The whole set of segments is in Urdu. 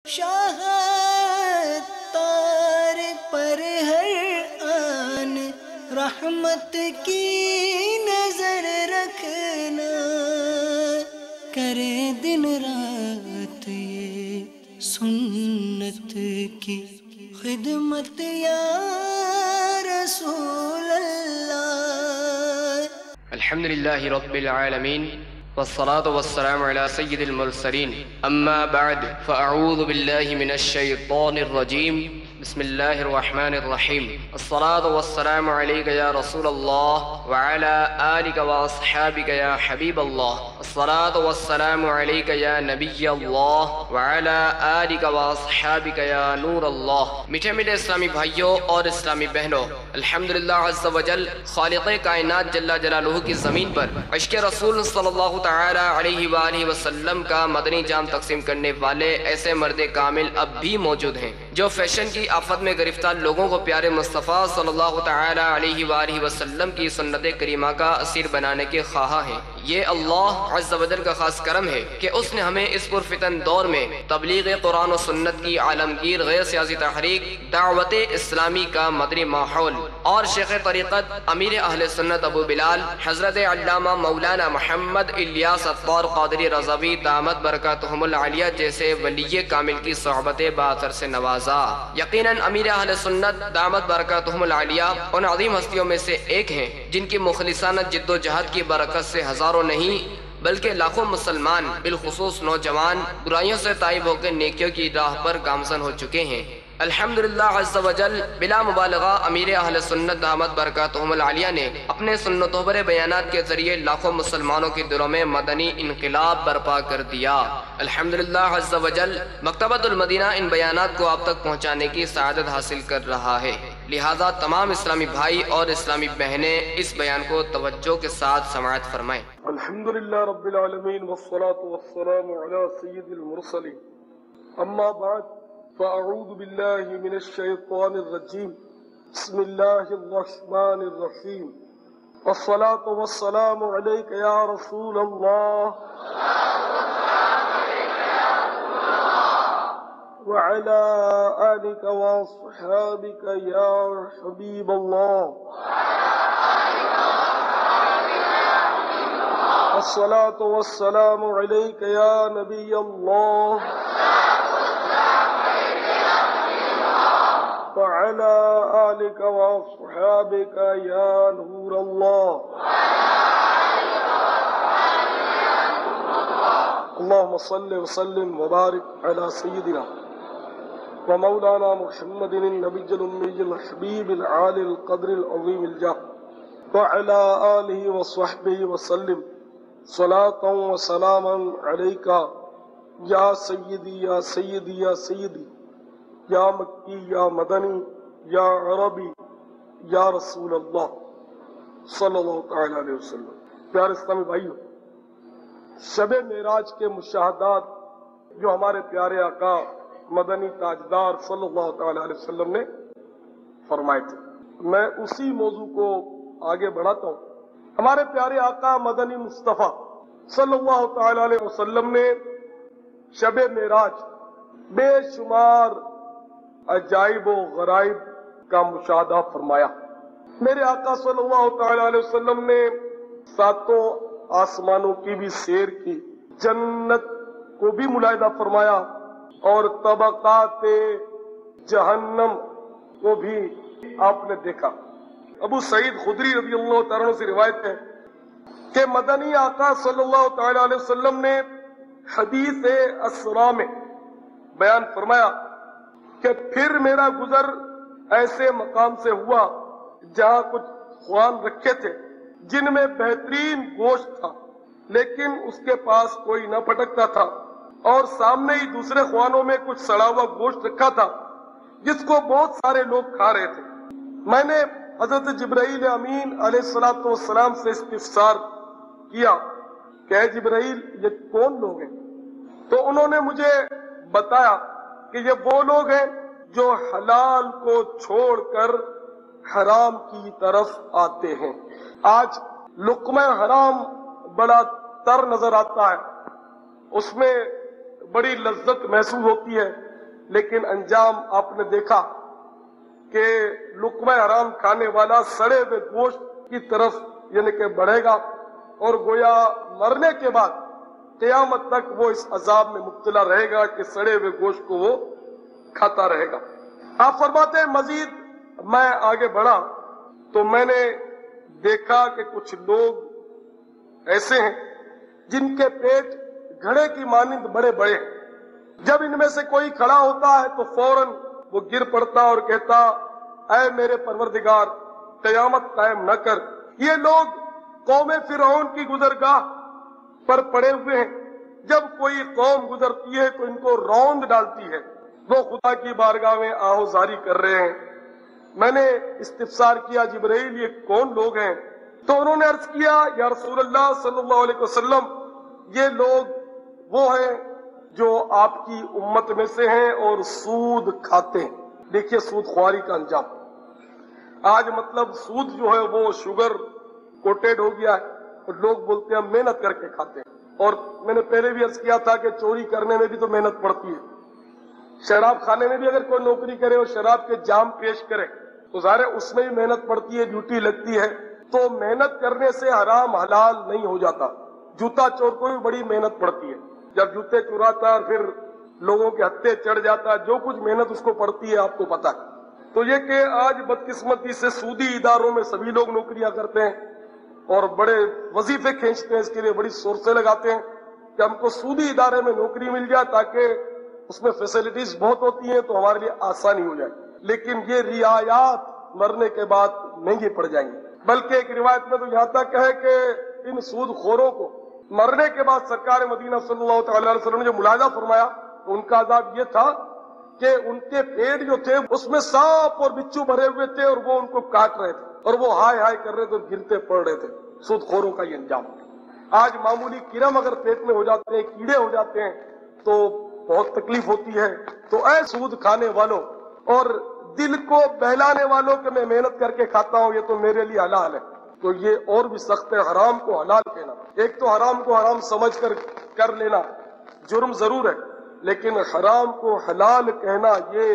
شاہ تار پر ہر آن رحمت کی نظر رکھنا، کرے دن رات یہ سنت کی خدمت یا رسول اللہ۔ الحمدللہ رب العالمین والصلاة والسلام على سید المرسلین، اما بعد فاعوذ باللہ من الشیطان الرجیم، بسم اللہ الرحمن الرحیم۔ الصلاة والسلام علیک یا رسول اللہ وعلى آلک واصحابک یا حبیب اللہ، الصلاة والسلام علیک یا نبی اللہ وعلى آلک واصحابک یا نور اللہ۔ میٹھے میٹھے اسلامی بھائیوں اور اسلامی بہنوں، الحمدللہ عز وجل خالق کائنات جل جلالہ کی زمین پر عشق رسول صلی اللہ تعالی علیہ وآلہ وسلم کا مدنی جام تقسیم کرنے والے ایسے مرد کامل اب بھی موجود ہیں جو فیشن کی آفت میں گرفتار لوگوں کو پیارے مصطفیٰ صلی اللہ تعالی علیہ وآلہ وسلم کی سنت کریمہ کا اسیر بنانے کے خواہاں ہیں۔ یہ اللہ عز و جل کا خاص کرم ہے کہ اس نے ہمیں اس پرفتن دور میں تبلیغ قرآن و سنت کی عالمگیر غیر سیاسی تحریک دعوت اسلامی کا مدنی ماحول اور شیخ طریقت امیر اہل سنت ابو بلال حضرت علامہ مولانا محمد الیاس قادری رضوی دامت برکاتہم العالیہ جیسے ولی کامل کی صحبت باثر سے نوازا۔ یقیناً امیر اہل سنت دامت برکاتہم العالیہ ان عظیم ہستیوں میں سے ایک ہیں جن کی مخلصانہ جد و جہد کی برکت سے ہزاروں نہیں بلکہ لاکھوں مسلمان بالخصوص نوجوان برائیوں سے تائب ہو کے نیکیوں کی راہ پر گامزن ہو چکے ہیں۔ الحمدللہ عز و جل بلا مبالغہ امیر اہل سنت دامت برکاتہم العالیہ نے اپنے سنتوں پر بیانات کے ذریعے لاکھوں مسلمانوں کے دلوں میں مدنی انقلاب برپا کر دیا۔ الحمدللہ عز و جل مکتبۃ المدینہ ان بیانات کو آپ تک پہنچانے کی سعادت حاصل کر رہا ہے، لہذا تمام اسلامی بھائی اور اسلامی بہنیں اس بیان کو توجہ کے ساتھ سماعت فرمائیں۔ الحمدللہ رب العالمین والصلاة والسلام علی سید المرسلین، اما بعد فاعوذ باللہ من الشیطان الرجیم، بسم اللہ الرحمن الرحیم، والصلاة والسلام علیک یا رسول اللہ وعلى آلك وصحابك يا حبيب الله، الصلاة والسلام عليك يا نبي الله وعلى آلك وصحابك يا نور الله، اللهم صل وسلم وبارك على سيدنا ومولانا محمد النبي الأمي الحبيب العالي القدر العظيم الجاه وعلى آله وصحبه وسلم صلاة وسلاما عليك يا سيدي يا سيدي يا سيدي یا مکی یا مدنی یا عربی یا رسول اللہ صلی اللہ تعالی علیہ وسلم۔ پیارے اسلامی بھائیو، شب معراج کے مشاہدات جو ہمارے پیارے آقا مدنی تاجدار صلی اللہ تعالی علیہ وسلم نے فرمائے تھے، میں اسی موضوع کو آگے بڑھاتا ہوں۔ ہمارے پیارے آقا مدنی مصطفیٰ صلی اللہ تعالی علیہ وسلم نے شب معراج بے شمار عجائب و غرائب کا مشاہدہ فرمایا۔ میرے آقا صلی اللہ تعالی علیہ وسلم نے ساتوں آسمانوں کی بھی سیر کی، جنت کو بھی ملاحظہ فرمایا اور طبقات جہنم کو بھی آپ نے دیکھا۔ ابو سعید خدری رضی اللہ تعالیٰ عنہ سے روایت ہے کہ مدنی آقا صلی اللہ تعالی علیہ وسلم نے حدیث اسرا میں بیان فرمایا کہ پھر میرا گزر ایسے مقام سے ہوا جہاں کچھ خوان رکھے تھے جن میں بہترین گوشت تھا، لیکن اس کے پاس کوئی نہ پھٹکتا تھا، اور سامنے ہی دوسرے خوانوں میں کچھ سڑا ہوا گوشت رکھا تھا جس کو بہت سارے لوگ کھا رہے تھے۔ میں نے حضرت جبرائیل امین علیہ السلام سے استفسار کیا کہ اے جبرائیل یہ کون لوگ ہیں؟ تو انہوں نے مجھے بتایا کہ یہ وہ لوگ ہیں جو حلال کو چھوڑ کر حرام کی طرف آتے ہیں۔ آج لقمہ حرام بڑا تر نظر آتا ہے، اس میں بڑی لذت محسوس ہوتی ہے، لیکن انجام آپ نے دیکھا کہ لقمہ حرام کھانے والا سڑے ہوئے گوشت کی طرف یعنی کہ بڑھے گا اور گویا مرنے کے بعد قیامت تک وہ اس عذاب میں مبتلا رہے گا کہ سڑے ہوئے گوشت کو وہ کھاتا رہے گا۔ آپ فرماتے ہیں مزید میں آگے بڑھا تو میں نے دیکھا کہ کچھ لوگ ایسے ہیں جن کے پیٹ گھڑے کی مانند بڑے بڑے ہیں، جب ان میں سے کوئی کھڑا ہوتا ہے تو فوراً وہ گر پڑتا اور کہتا اے میرے پروردگار قیامت قائم نہ کر۔ یہ لوگ قوم فرعون کی گزرگاہ پر پڑے ہوئے ہیں، جب کوئی قوم گزرتی ہے تو ان کو روند ڈالتی ہے، وہ خدا کی بارگاہ میں آہوزاری کر رہے ہیں۔ میں نے استفسار کیا جبرائیل یہ کون لوگ ہیں؟ تو انہوں نے عرض کیا یا رسول اللہ صلی اللہ علیہ وسلم یہ لوگ وہ ہیں جو آپ کی امت میں سے ہیں اور سود کھاتے ہیں۔ دیکھیے سود خواری کا انجام، آج مطلب سود جو ہے وہ شوگر کوٹیڈ ہو گیا ہے اور لوگ بولتے ہیں ہم محنت کر کے کھاتے ہیں۔ اور میں نے پہلے بھی عرض کیا تھا کہ چوری کرنے میں بھی تو محنت پڑتی ہے، شراب کھانے میں بھی اگر کوئی نوکری کرے اور شراب کے جام پیش کرے تو ظاہر ہے اس میں بھی محنت پڑتی ہے، ڈیوٹی لگتی ہے، تو محنت کرنے سے حرام حلال نہیں ہو جاتا۔ جوتا چور کو بھی بڑی محنت پڑتی ہے، جب جوتے چراتا ہے اور پھر لوگوں کے ہتھے چڑھ جاتا ہے، جو کچھ محنت اس کو پڑتی ہے آپ کو پتا ہے۔ تو یہ کہ آج بدقسمتی سے سودی اداروں میں سبھی لوگ نوکریاں کرتے ہیں اور بڑے وظیفے کھینچتے ہیں، اس کے لیے بڑی سورسیں لگاتے ہیں کہ ہم کو سودی ادارے میں نوکری مل جائے تاکہ اس میں فیسلٹیز بہت ہوتی ہیں تو ہمارے لیے آسانی ہو جائے، لیکن یہ رعایات مرنے کے بعد مہنگی پڑ جائیں گی۔ بلکہ ایک روایت میں تو یہاں تک ہے کہ ان سود خوروں کو مرنے کے بعد سرکار مدینہ صلی اللہ تعالی علیہ وسلم نے جو ملاحظہ فرمایا ان کا عذاب یہ تھا کہ ان کے پیٹ جو تھے اس میں سانپ اور بچھو بھرے ہوئے تھے اور وہ ان کو کاٹ رہے تھے اور وہ ہائے ہائے کر رہے تھے اور گرتے پڑ رہے تھے۔ سود خوروں کا یہ انجام۔ آج معمولی کرم اگر پیٹ میں ہو جاتے ہیں، کیڑے ہو جاتے ہیں تو بہت تکلیف ہوتی ہے۔ تو اے سود کھانے والوں اور دل کو بہلانے والوں کہ میں محنت کر کے کھاتا ہوں یہ تو میرے لیے حلال ہے، تو یہ اور بھی سخت ہے حرام کو حلال کہنا۔ ایک تو حرام کو حرام سمجھ کر لینا جرم ضرور ہے، لیکن حرام کو حلال کہنا یہ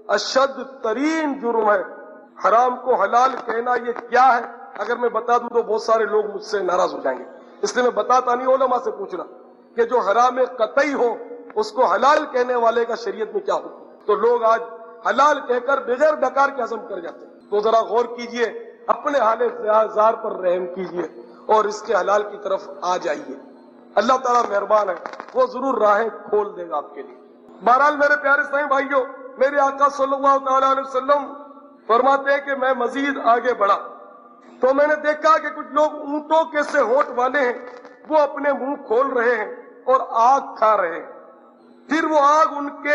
اشد ترین جرم ہے۔ حرام کو حلال کہنا یہ کیا ہے اگر میں بتا دوں تو بہت سارے لوگ مجھ سے ناراض ہو جائیں گے، اس لیے میں بتاتا نہیں، علماء سے پوچھنا کہ جو حرام قطعی ہو اس کو حلال کہنے والے کا شریعت میں کیا حکم؟ تو لوگ آج حلال کہہ کر بغیر ڈکار کے عزم کر جاتے ہیں۔ تو ذرا غور کیجئے، اپنے حال زار پر رحم کیجئے اور اس کے حلال کی طرف آ جائیے۔ اللہ تعالیٰ مہربان ہے، وہ ضرور راہیں کھول دے گا آپ کے لیے۔ بہرحال میرے پیارے سائیں بھائیوں، میرے آقا صلی اللہ تعالیٰ علیہ وسلم فرماتے ہیں کہ میں مزید آگے بڑھا تو میں نے دیکھا کہ کچھ لوگ اونٹوں کے سے ہونٹ والے ہیں، وہ اپنے منہ کھول رہے ہیں اور آگ کھا رہے ہیں، پھر وہ آگ ان کے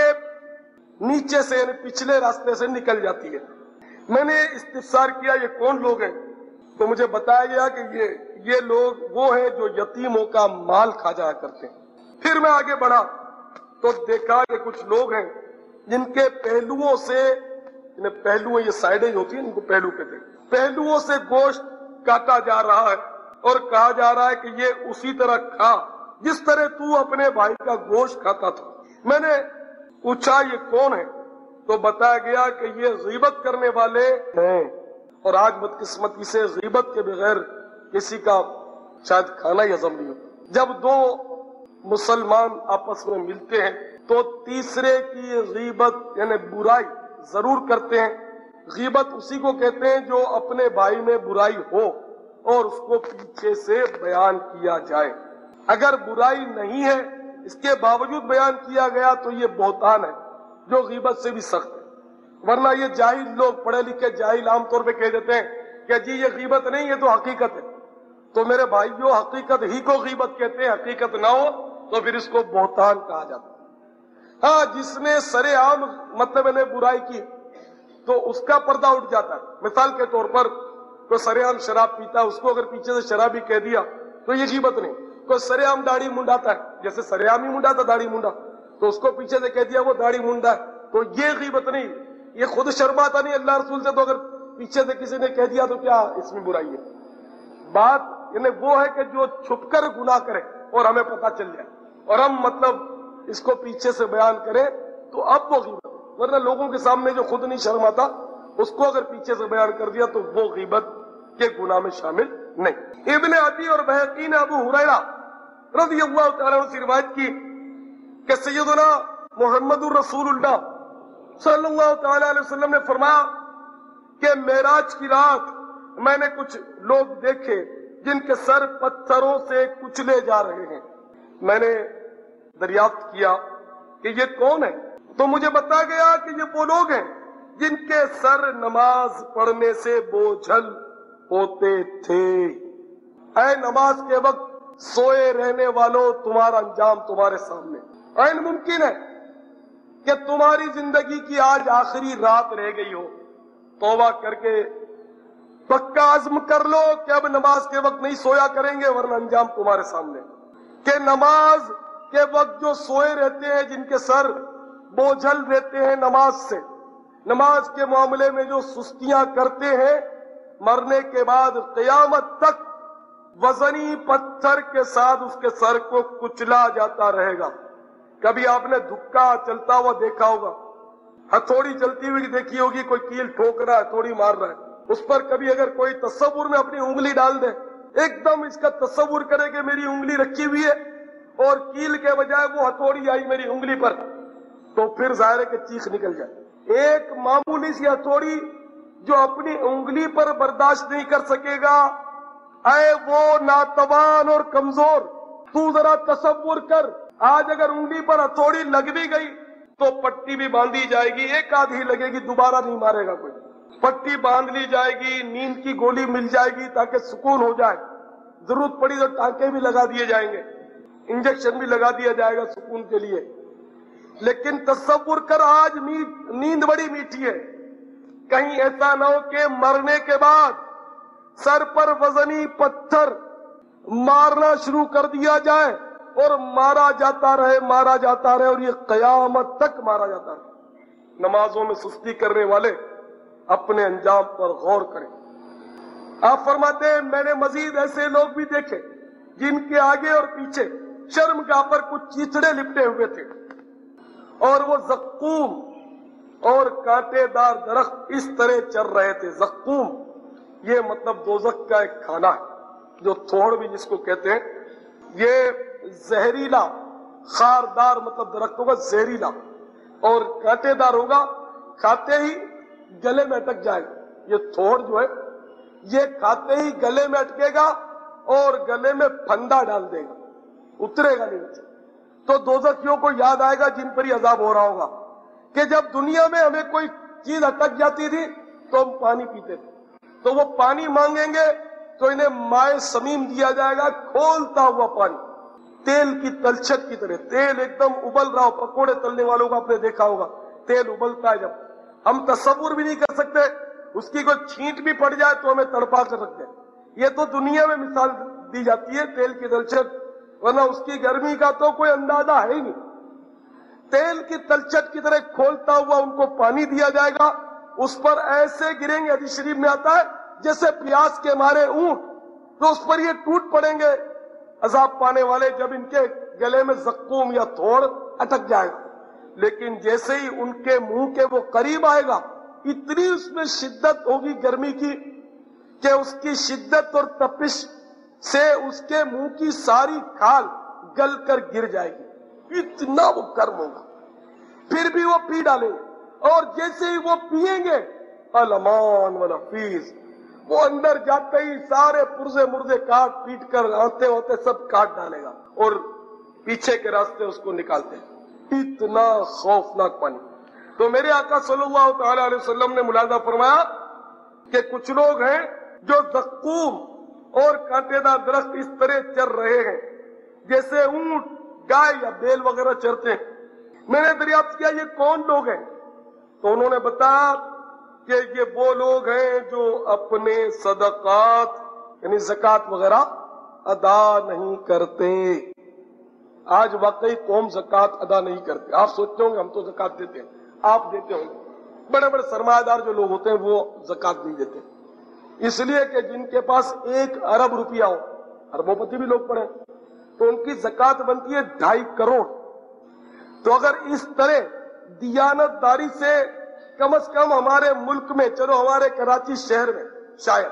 نیچے سے یعنی پچھلے راستے سے نکل جاتی ہے۔ میں نے استفسار کیا یہ کون لوگ ہیں تو مجھے بتایا گیا کہ یہ لوگ وہ ہیں جو یتیموں کا مال کھا جایا کرتے ہیں۔ پھر میں آگے بڑھا تو دیکھا کہ کچھ لوگ ہیں جن کے پہلوؤں سے، پہلو یہ سائڈیں ہوتی ہیں ان کو پہلو کہتے ہیں، پہلوؤں سے گوشت کاٹا جا رہا ہے اور کہا جا رہا ہے کہ یہ اسی طرح کھا جس طرح تو اپنے بھائی کا گوشت کھاتا تھا۔ میں نے پوچھا یہ کون ہے تو بتایا گیا کہ یہ غیبت کرنے والے ہیں، اور آج بدقسمتی سے غیبت کے بغیر کسی کا شاید کھانا ہی ہضم نہیں ہو۔ جب دو مسلمان آپس میں ملتے ہیں تو تیسرے کی غیبت یعنی برائی ضرور کرتے ہیں۔ غیبت اسی کو کہتے ہیں جو اپنے بھائی میں برائی ہو اور اس کو پیچھے سے بیان کیا جائے۔ اگر برائی نہیں ہے اس کے باوجود بیان کیا گیا تو یہ بہتان ہے جو غیبت سے بھی سخت ہے۔ ورنہ یہ جاہل لوگ، پڑھے لکھے جاہل عام طور پہ کہہ دیتے ہیں کہ جی یہ غیبت نہیں ہے تو حقیقت ہے۔ تو میرے بھائیوں حقیقت ہی کو غیبت کہتے ہیں، حقیقت نہ ہو تو پھر اس کو بہتان کہا جاتا ہے۔ ہاں جس نے سرے عام مطلب نے برائی کی تو اس کا پردہ اٹھ جاتا ہے۔ مثال کے طور پر کوئی سرے عام شراب پیتا ہے، اس کو اگر پیچھے سے شرابی کہہ دیا تو یہ غیبت نہیں۔ کوئی سرے عام داڑھی منڈاتا ہے، جیسے سرے عام ہی منڈاتا داڑھی منڈا، تو اس کو پیچھے سے کہہ دیا وہ داڑھی منڈا ہے، تو یہ غیبت نہیں، یہ خود شرماتا نہیں اللہ رسول سے، تو اگر پیچھے سے کسی نے کہہ دیا تو کیا اس میں برائی ہے؟ بات یعنی وہ ہے کہ جو چھپ کر گناہ کرے اور ہمیں پتہ چل جائے اور ہم مطلب اس کو پیچھے سے بیان کریں تو اب وہ غیبت ورنہ لوگوں کے سامنے جو خود نہیں شرم آتا اس کو اگر پیچھے سے بیان کر دیا تو وہ غیبت کے گناہ میں شامل نہیں۔ ابن عدی اور بہقی نے ابو ہریرہ رضی اللہ تعالیٰ عنہ سے روایت کی کہ سیدنا محمد الرسول اللہ صلی اللہ تعالیٰ علیہ وسلم نے فرمایا کہ معراج کی رات میں نے کچھ لوگ دیکھے جن کے سر پتھروں سے کچلے جا رہے ہیں۔ میں نے دریافت کیا کہ یہ کون ہے، تو مجھے بتایا گیا کہ یہ وہ لوگ ہیں جن کے سر نماز پڑھنے سے بوجھل ہوتے تھے۔ اے نماز کے وقت سوئے رہنے والوں، تمہارا انجام تمہارے سامنے۔ عین ممکن ہے کہ تمہاری زندگی کی آج آخری رات رہ گئی ہو، توبہ کر کے پکا عزم کر لو کہ اب نماز کے وقت نہیں سویا کریں گے، ورنہ انجام تمہارے سامنے۔ کہ نماز کے وقت جو سوئے رہتے ہیں، جن کے سر بوجھل رہتے ہیں نماز سے، نماز کے معاملے میں جو سستیاں کرتے ہیں، مرنے کے بعد قیامت تک وزنی پتھر کے ساتھ اس کے سر کو کچلا جاتا رہے گا۔ کبھی آپ نے دھکا چلتا ہوا دیکھا ہوگا، ہتھوڑی چلتی ہوئی دیکھی ہوگی، کوئی کیل ٹھوک رہا ہے، ہتھوڑی مار رہا ہے، اس پر کبھی اگر کوئی تصور میں اپنی انگلی ڈال دے، ایک دم اس کا تصور کرے کہ میری انگلی رکھی ہوئی ہے اور کیل کے بجائے وہ ہتھوڑی آئی میری انگلی پر، تو پھر ظاہر ہے کہ چیخ نکل جائے۔ ایک معمولی سی ہتھوڑی جو اپنی انگلی پر برداشت نہیں کر سکے گا، اے وہ ناتوان اور کمزور، تو ذرا تصور کر، آج اگر انگلی پر ہتھوڑی لگ بھی گئی تو پٹی بھی باندھی جائے گی، ایک آدھ ہی لگے گی، دوبارہ نہیں مارے گا کوئی، پٹی باندھ لی جائے گی، نیند کی گولی مل جائے گی تاکہ سکون ہو جائے، ضرورت پڑی تو ٹانکے بھی لگا دیے جائیں گے، انجیکشن بھی لگا دیا جائے گا سکون کے لیے۔ لیکن تصور کر، آج نیند بڑی میٹھی ہے، کہیں ایسا نہ ہو کہ مرنے کے بعد سر پر وزنی پتھر مارنا شروع کر دیا جائے اور مارا جاتا رہے اور یہ قیامت تک مارا جاتا رہے۔ نمازوں میں سستی کرنے والے اپنے انجام پر غور کریں۔ آپ فرماتے ہیں میں نے مزید ایسے لوگ بھی دیکھے جن کے آگے اور پیچھے شرمگاہ پر کچھ چیچڑے لپٹے ہوئے تھے اور وہ زقوم اور کانٹے دار درخت اس طرح چر رہے تھے۔ زقوم یہ مطلب دوزخ کا ایک کھانا ہے، جو تھوڑ بھی جس کو کہتے ہیں، یہ زہریلا خاردار مطلب درخت ہوگا، زہریلا، اور کانٹے دار ہوگا، کھاتے ہی گلے میں اٹک جائے گا۔ یہ تھوڑ جو ہے یہ کھاتے ہی گلے میں اٹکے گا اور گلے میں پھندا ڈال دے گا، اترے گا نہیں نیچے۔ تو دوزخیوں کو یاد آئے گا جن پر ہی عذاب ہو رہا ہوگا کہ جب دنیا میں ہمیں کوئی چیز اٹک جاتی تھی تو ہم پانی پیتے تھے، تو وہ پانی مانگیں گے تو انہیں مائع سمیم دیا جائے گا، کھولتا ہوا پانی، تیل کی تلچھٹ کی طرح، تیل ایک دم ابل رہا ہو۔ پکوڑے تلنے والوں کو آپ نے دیکھا ہوگا، تیل ابلتا ہے جب، ہم تصور بھی نہیں کر سکتے، اس کی کوئی چھینٹ بھی پڑ جائے تو ہمیں تڑپا کر رکھ دے۔ یہ تو دنیا میں مثال دی جاتی ہے تیل کی تلچھٹ، ورنہ اس کی گرمی کا تو کوئی اندازہ ہے ہی نہیں۔ تیل کی تلچھٹ کی طرح کھولتا ہوا ان کو پانی دیا جائے گا، اس پر ایسے گریں گے، حدیث شریف میں آتا ہے جیسے پیاس کے مارے اونٹ، تو اس پر یہ ٹوٹ پڑیں گے عذاب پانے والے جب ان کے گلے میں زقوم یا تھوڑ اٹک جائے گا۔ لیکن جیسے ہی ان کے منہ کے وہ قریب آئے گا، اتنی اس میں شدت ہوگی گرمی کی کہ اس کی شدت اور تپش سے اس کے منہ کی ساری کھال گل کر گر جائے گی، اتنا وہ گرم ہوگا۔ پھر بھی وہ پی ڈالیں گے، اور جیسے ہی وہ پیئیں گے، الامان والحفیظ، وہ اندر جاتے ہی سارے پرزے مرزے کاٹ پیٹ کر آتے ہوتے سب کاٹ ڈالے گا اور پیچھے کے راستے اس کو نکالتے ہیں۔ اتنا خوفناک پانی۔ تو میرے آقا صلی اللہ تعالی علیہ وسلم نے ملاحظہ فرمایا کہ کچھ لوگ ہیں جو زقوم اور کانٹے دار درخت اس طرح چر رہے ہیں جیسے اونٹ، گائے یا بیل وغیرہ چرتے ہیں۔ میں نے دریافت کیا یہ کون لوگ ہیں، تو انہوں نے بتایا کہ یہ وہ لوگ ہیں جو اپنے صدقات یعنی زکوٰۃ وغیرہ ادا نہیں کرتے۔ آج واقعی قوم زکوٰۃ ادا نہیں کرتے۔ آپ سوچتے ہوں گے ہم تو زکوٰۃ دیتے ہیں، آپ دیتے ہوں گے، بڑے بڑے سرمایہ دار جو لوگ ہوتے ہیں وہ زکوٰۃ نہیں دیتے، اس لیے کہ جن کے پاس 1 ارب روپیہ ہو، اربوں پتی بھی لوگ پڑے، تو ان کی زکوٰۃ بنتی ہے 2.5 کروڑ۔ تو اگر اس طرح دیانت داری سے کم از کم ہمارے ملک میں، چلو ہمارے کراچی شہر میں شاید،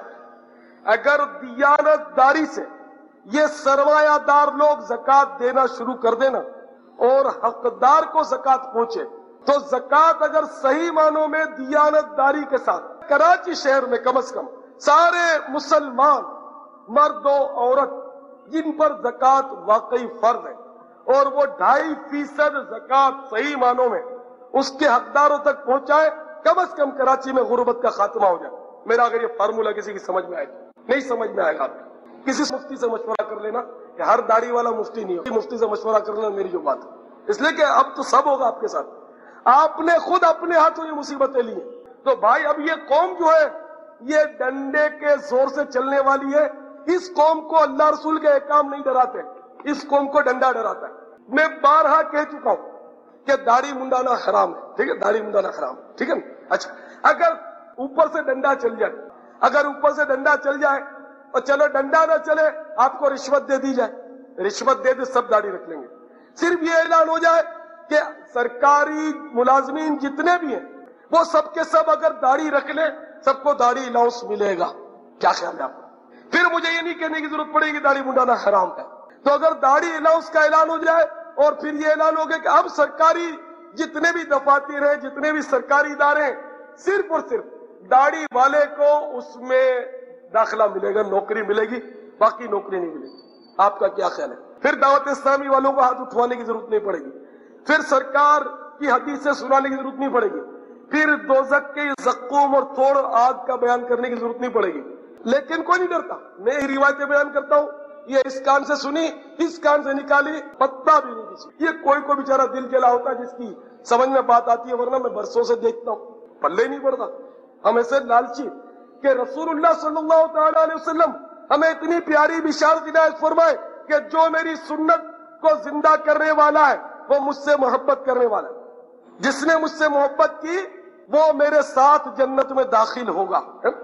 اگر دیانت داری سے یہ سرمایہ دار لوگ زکوٰۃ دینا شروع کر دینا اور حقدار کو زکوٰۃ پہنچے، تو زکوٰۃ اگر صحیح معنوں میں دیانت داری کے ساتھ کراچی شہر میں کم از کم سارے مسلمان مرد و عورت جن پر زکوٰۃ واقعی فرض ہے اور وہ 2.5% زکوٰۃ صحیح معنوں میں اس کے حقداروں تک پہنچائے، کم از کم کراچی میں غربت کا خاتمہ ہو جائے۔ میرا اگر یہ فارمولا کسی کی سمجھ میں آئے گا، نہیں سمجھ میں آئے گا، آپ کسی مفتی سے مشورہ کر لینا، کہ ہر داڑھی والا مفتی نہیں ہو، مفتی سے مشورہ کر لینا میری جو بات ہے، اس لیے کہ اب تو سب ہوگا آپ کے ساتھ، آپ نے خود اپنے ہاتھوں یہ مصیبتیں لی ہیں۔ تو بھائی اب یہ قوم جو ہے یہ ڈنڈے کے زور سے چلنے والی ہے، اس قوم کو اللہ رسول کے احکام نہیں ڈراتے، اس قوم کو ڈنڈا ڈراتا ہے۔ میں بارہا کہہ چکا ہوں کہ داڑھی منڈانا حرام ہے، ٹھیک ہے، داڑھی منڈانا حرام ہے، ٹھیک ہے نا؟ اچھا، اگر اوپر سے ڈنڈا چل جائے، اگر اوپر سے ڈنڈا چل جائے اور چلو ڈنڈا نہ چلے، آپ کو رشوت دے دی جائے، رشوت دے دے سب داڑھی رکھ لیں گے، صرف یہ اعلان ہو جائے کہ سرکاری ملازمین جتنے بھی ہیں وہ سب کے سب اگر داڑھی رکھ لیں سب کو داڑھی الاؤنس ملے گا، کیا خیال ہے آپ کو؟ پھر مجھے یہ نہیں کہنے کی ضرورت پڑے گی داڑھی منڈانا حرام ہے۔ تو اگر داڑھی الاؤنس کا اعلان ہو جائے اور پھر یہ اعلان ہو گیا کہ اب سرکاری جتنے بھی دفاتر ہیں، جتنے بھی سرکاری ادارے ہیں، صرف اور صرف داڑھی والے کو اس میں داخلہ ملے گا، نوکری ملے گی، باقی نوکری نہیں ملے گی۔ آپ کا کیا خیال ہے؟ پھر دعوت اسلامی والوں کو ہاتھ اٹھوانے کی ضرورت نہیں پڑے گی، پھر سرکار کی حدیثیں سنانے کی ضرورت نہیں پڑے گی، پھر دوزخ کے زقوم اور توڑ آگ کا بیان کرنے کی ضرورت نہیں پڑے گی۔ لیکن کوئی نہیں ڈرتا، میں یہ روایتیں بیان کرتا ہوں، یہ اس کان سے سنی، اس کان سے نکالی، پتہ بھی نہیں کسی۔ یہ کوئی بیچارہ دل جلا ہوتا ہے جس کی سمجھ میں بات آتی ہے، ورنہ میں برسوں سے دیکھتا ہوں پلے نہیں پڑتا۔ ہم ایسے لالچی کہ رسول اللہ صلی اللہ تعالی علیہ وسلم ہمیں اتنی پیاری بشارت عنایت فرمائے کہ جو میری سنت کو زندہ کرنے والا ہے وہ مجھ سے محبت کرنے والا ہے، جس نے مجھ سے محبت کی وہ میرے ساتھ جنت میں داخل ہوگا۔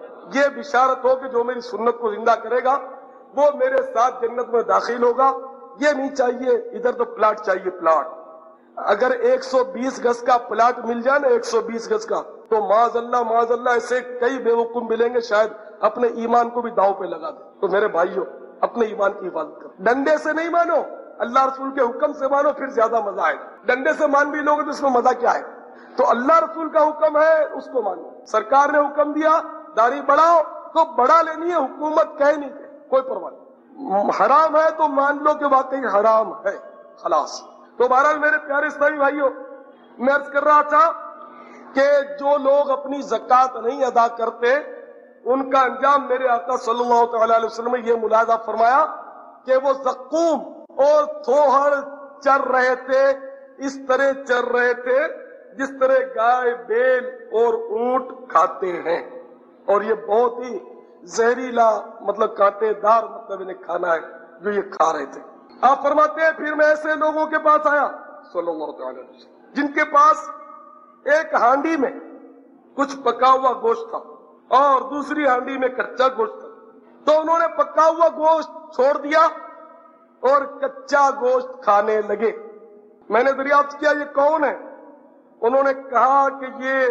یہ بشارت ہو کہ جو میری سنت کو زندہ کرے گا وہ میرے ساتھ جنت میں داخل ہوگا۔ یہ نہیں چاہیے ادھر تو پلاٹ چاہیے، پلاٹ اگر 120 گز کا پلاٹ مل جائے نا، 120 گز کا، تو معاذ اللہ ایسے کئی بیوقوف ملیں گے شاید اپنے ایمان کو بھی داؤ پہ لگا دیں۔ تو میرے بھائیوں، اپنے ایمان کی حفاظت کرو، ڈنڈے سے نہیں مانو، اللہ رسول کے حکم سے مانو، پھر زیادہ مزہ آئے گا۔ ڈنڈے سے مان بھی لوگے تو اس میں مزہ کیا ہے؟ تو اللہ رسول کا حکم ہے اس کو مانو، سرکار نے حکم دیا داڑھی بڑھاؤ تو بڑھا لینی ہے، حکومت کہے نہیں کہ کوئی پرواہ نہیں، حرام ہے تو مان لو کہ واقعی حرام ہے، خلاص۔ تو بہرحال میرے پیارے اسلامی بھائیوں، میں عرض کر رہا تھا کہ جو لوگ اپنی زکوٰۃ نہیں ادا کرتے ان کا انجام میرے آقا صلی اللہ تعالی علیہ وسلم نے یہ ملاحظہ فرمایا کہ وہ زقوم اور تھوہڑ چر رہے تھے، اس طرح چر رہے تھے جس طرح گائے، بیل اور اونٹ کھاتے ہیں، اور یہ بہت ہی زہریلا مطلب کانٹے دار مطلب انہیں کھانا ہے جو یہ کھا رہے تھے۔ آپ فرماتے ہیں پھر میں ایسے لوگوں کے پاس آیا صلی اللہ تعالی علیہ وسلم جن کے پاس ایک ہانڈی میں کچھ پکا ہوا گوشت تھا اور دوسری ہانڈی میں کچا گوشت تھا، تو انہوں نے پکا ہوا گوشت چھوڑ دیا اور کچا گوشت کھانے لگے۔ میں نے دریافت کیا یہ کون ہے؟ انہوں نے کہا کہ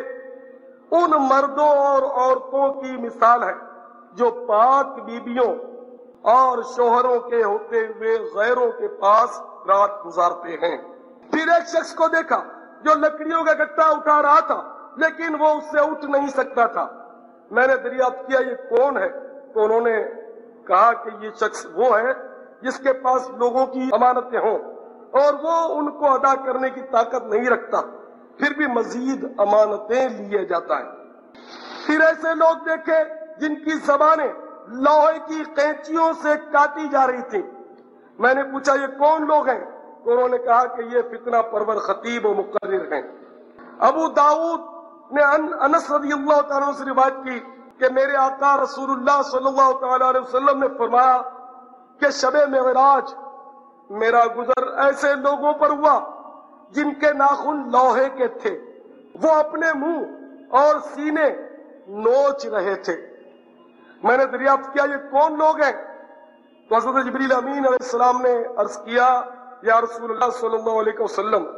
یہ ان مردوں اور عورتوں کی مثال ہے جو پاک بیبیوں اور شوہروں کے ہوتے ہوئے غیروں کے پاس رات گزارتے ہیں۔ پھر ایک شخص کو دیکھا جو لکڑیوں کا گٹا اٹھا رہا تھا لیکن وہ اس سے اٹھ نہیں سکتا تھا۔ میں نے دریافت کیا یہ کون ہے؟ تو انہوں نے کہا کہ یہ شخص وہ ہے جس کے پاس لوگوں کی امانتیں ہوں اور وہ ان کو ادا کرنے کی طاقت نہیں رکھتا، پھر بھی مزید امانتیں لیے جاتا ہے۔ پھر ایسے لوگ دیکھے جن کی زبانیں لوہے کی قینچیوں سے کاٹی جا رہی تھی۔ میں نے پوچھا یہ کون لوگ ہیں؟ تو انہوں نے کہا کہ یہ فتنہ پرور خطیب و مقرر ہیں۔ ابو داؤد نے انس رضی اللہ تعالیٰ عنہ سے روایت کی کہ میرے آقا رسول اللہ صلی اللہ تعالیٰ علیہ وسلم نے فرمایا کہ شب معراج میرا گزر ایسے لوگوں پر ہوا جن کے ناخن لوہے کے تھے، وہ اپنے منہ اور سینے نوچ رہے تھے۔ میں نے دریافت کیا یہ کون لوگ ہیں؟ تو حضرت جبریل امین علیہ السلام نے عرض کیا یا رسول اللہ صلی اللہ علیہ وسلم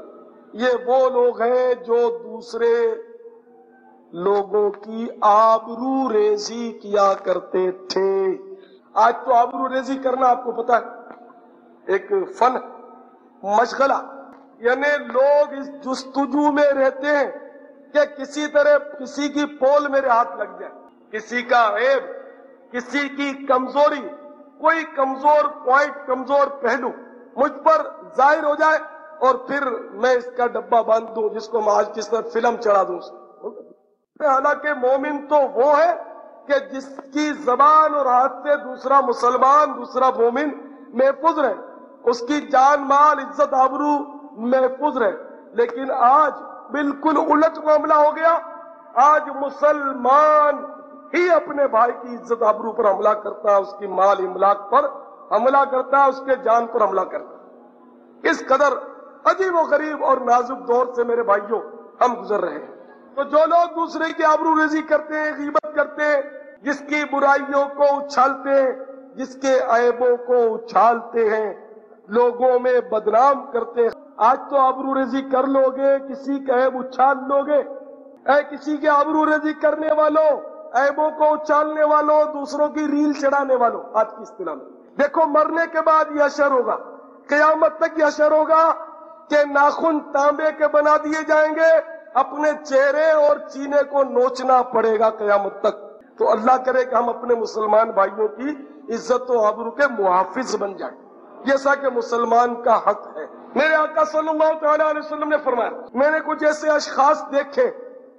یہ وہ لوگ ہیں جو دوسرے لوگوں کی آبرو ریزی کیا کرتے تھے. آج تو آبرو ریزی کرنا آپ کو پتا ہے ایک فن مشغلہ، یعنی لوگ اس جستجو میں رہتے ہیں کہ کسی طرح کسی کی پول میرے ہاتھ لگ جائے، کسی کا عیب، کسی کی کمزوری، کوئی کمزور پوائنٹ، کمزور پہلو مجھ پر ظاہر ہو جائے اور پھر میں اس کا ڈبہ باندھ دوں، جس کو میں آج کس طرح فلم چڑھا دوں. حالانکہ مومن تو وہ ہے کہ جس کی زبان اور ہاتھ سے دوسرا مسلمان، دوسرا مومن محفوظ رہے، اس کی جان مال عزت آبرو محفوظ رہے. لیکن آج بالکل الٹ معاملہ ہو گیا. آج مسلمان ہی اپنے بھائی کی عزت آبرو پر حملہ کرتا ہے، اس کی مال املاک پر حملہ کرتا ہے، اس کے جان پر حملہ کرتا ہے. اس قدر عجیب و غریب اور نازک دور سے میرے بھائیوں ہم گزر رہے ہیں. تو جو لوگ دوسرے کی آبرو ریزی کرتے ہیں، غیبت کرتے ہیں، جس کی برائیوں کو اچھالتے ہیں، جس کے عیبوں کو اچھالتے ہیں، لوگوں میں بدنام کرتے ہیں. آج تو آبرو ریزی کر لو گے، کسی کا عیب اچھال لو گے. اے کسی کے آبرو ریزی کرنے والوں، عیبوں کو اچھالنے والوں، دوسروں کی ریل چڑھانے والوں، آج کی اصطلاح میں دیکھو مرنے کے بعد یہ اشر ہوگا، قیامت تک یہ اشر ہوگا کہ ناخن تانبے کے بنا دیے جائیں گے، اپنے چہرے اور سینے کو نوچنا پڑے گا قیامت تک. تو اللہ کرے کہ ہم اپنے مسلمان بھائیوں کی عزت و آبرو کے محافظ بن جائیں، جیسا کہ مسلمان کا حق ہے. میرے آقا صلی اللہ تعالی علیہ وسلم نے فرمایا، میں نے کچھ ایسے اشخاص دیکھے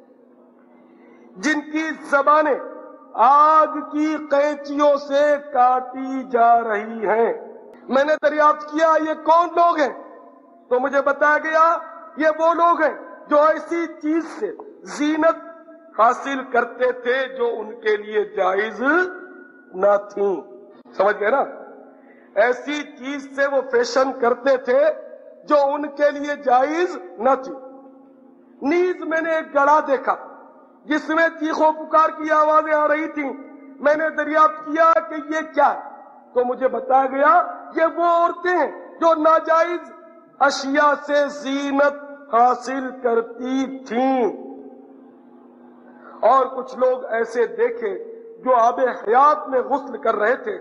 جن کی زبانیں آگ کی قینچیوں سے کاٹی جا رہی ہیں. میں نے دریافت کیا یہ کون لوگ ہیں؟ تو مجھے بتایا گیا یہ وہ لوگ ہیں جو ایسی چیز سے زینت حاصل کرتے تھے جو ان کے لیے جائز نہ تھی. سمجھ گئے نا؟ ایسی چیز سے وہ فیشن کرتے تھے جو ان کے لیے جائز نہ تھی. نیز میں نے ایک گڑھا دیکھا جس میں چیخ و پکار کی آوازیں آ رہی تھیں. میں نے دریافت کیا کہ یہ کیا ہے؟ تو مجھے بتایا گیا یہ وہ عورتیں ہیں جو ناجائز اشیاء سے زینت حاصل کرتی تھیں. اور کچھ لوگ ایسے دیکھے جو آب حیات میں غسل کر رہے تھے.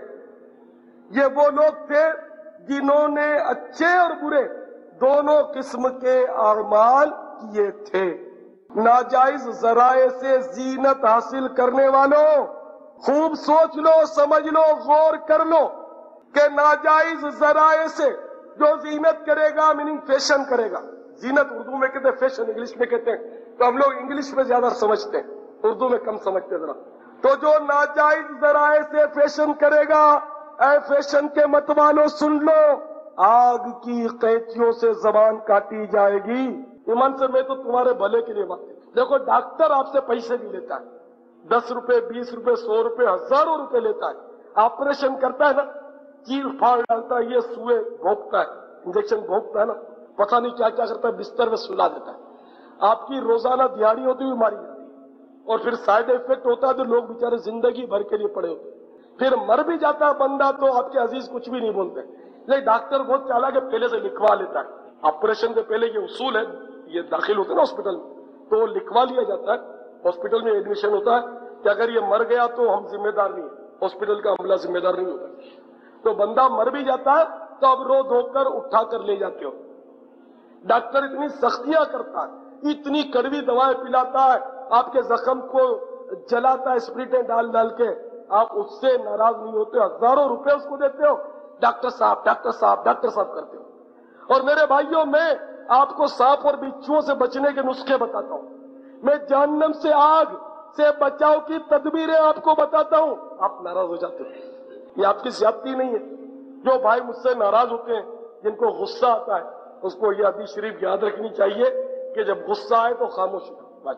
یہ وہ لوگ تھے جنہوں نے اچھے اور برے دونوں قسم کے اعمال کیے تھے. ناجائز ذرائع سے زینت حاصل کرنے والوں، خوب سوچ لو، سمجھ لو، غور کر لو کہ ناجائز ذرائع سے جو زینت کرے گا، میننگ فیشن کرے گا. زینت اردو میں کہتے ہیں، فیشن انگلش میں کہتے ہیں. تو ہم لوگ انگلش میں زیادہ سمجھتے ہیں، اردو میں کم سمجھتے ذرا. تو جو ناجائز ذرائع سے فیشن کرے گا، اے فیشن کے مت والو سن لو، آگ کی قینچیوں سے زبان کاٹی جائے گی. ایمان سے میں تو تمہارے بھلے کے لیے بات کرتا ہوں. دیکھو ڈاکٹر آپ سے پیسے بھی لیتا ہے، 10 روپے 20 روپے 100 روپے ہزاروں روپے لیتا ہے. آپریشن کرتا ہے نا، چیر پھاڑ ڈالتا ہے، یہ سوئے بھونکتا ہے، انجیکشن بھونکتا ہے نا، پتہ نہیں کیا کیا کرتا ہے، بستر میں سلا دیتا ہے. آپ کی روزانہ دیہڑی ہوتی ہوئی ماری جاتی ہے اور پھر سائڈ ایفیکٹ ہوتا ہے تو لوگ بیچارے زندگی بھر کے لیے پڑے ہوتے ہیں. پھر مر بھی جاتا ہے بندہ تو آپ کے عزیز کچھ بھی نہیں بولتے. لیکن ڈاکٹر بہت چالاک ہے، پہلے سے لکھوا لیتا ہے. آپریشن سے پہلے یہ اصول ہے، یہ داخل ہوتے ہیں نا ہاسپٹل میں تو وہ لکھوا لیا جاتا ہے. ہاسپٹل میں ایڈمیشن ہوتا ہے کہ اگر یہ مر گیا تو ہم ذمہ دار نہیں ہیں، ہاسپٹل کا عملہ ذمہ دار نہیں ہوتا. تو بندہ مر بھی جاتا ہے تو اب رو دھو کر اٹھا کر لے جاتے ہو. ڈاکٹر اتنی سختیاں کرتا ہے، اتنی کڑوی دوائیں پلاتا ہے، آپ کے زخم کو جلاتا ہے اسپریٹیں ڈال ڈال کے. آپ اس سے ناراض نہیں ہوتے، ہزاروں روپے اس کو دیتے ہو، ڈاکٹر صاحب ڈاکٹر صاحب ڈاکٹر صاحب کرتے ہو. اور میرے بھائیوں، میں آپ کو سانپ اور بچھوؤں سے بچنے کے نسخے بتاتا ہوں، میں جہنم سے آگ سے بچاؤ کی تدبیریں آپ کو بتاتا ہوں. آپ ناراض ہو جاتے ہو. یہ آپ کی زیادتی نہیں ہے. جو بھائی مجھ سے ناراض ہوتے ہیں، جن کو غصہ آتا ہے، اس کو یہ حدیث شریف یاد رکھنی چاہیے کہ جب غصہ آئے تو خاموش رہو، بس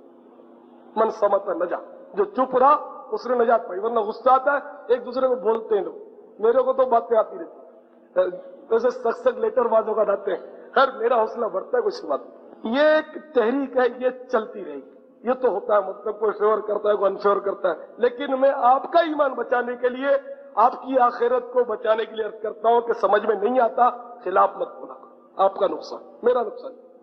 چپ. من سمت نجا، جو چپ رہا اس نے نجات پائی. ورنہ غصہ آتا ہے، ایک دوسرے کو بولتے ہیں لوگ. میرے کو تو باتیں آتی رہتی ویسے سخت لیٹر بازوں کا ڈالتے ہیں. خیر میرا حوصلہ بڑھتا ہے کچھ بات. یہ ایک تحریک ہے، یہ چلتی رہے گی. یہ تو ہوتا ہے، مطلب کوئی فیور کرتا ہے، کوئی انفیور کرتا ہے. لیکن میں آپ کا ایمان بچانے کے لیے، آپ کی آخرت کو بچانے کے لیے عرض کرتا ہوں کہ سمجھ میں نہیں آتا خلاف مت بولا. آپ کا نقصان، میرا نقصان.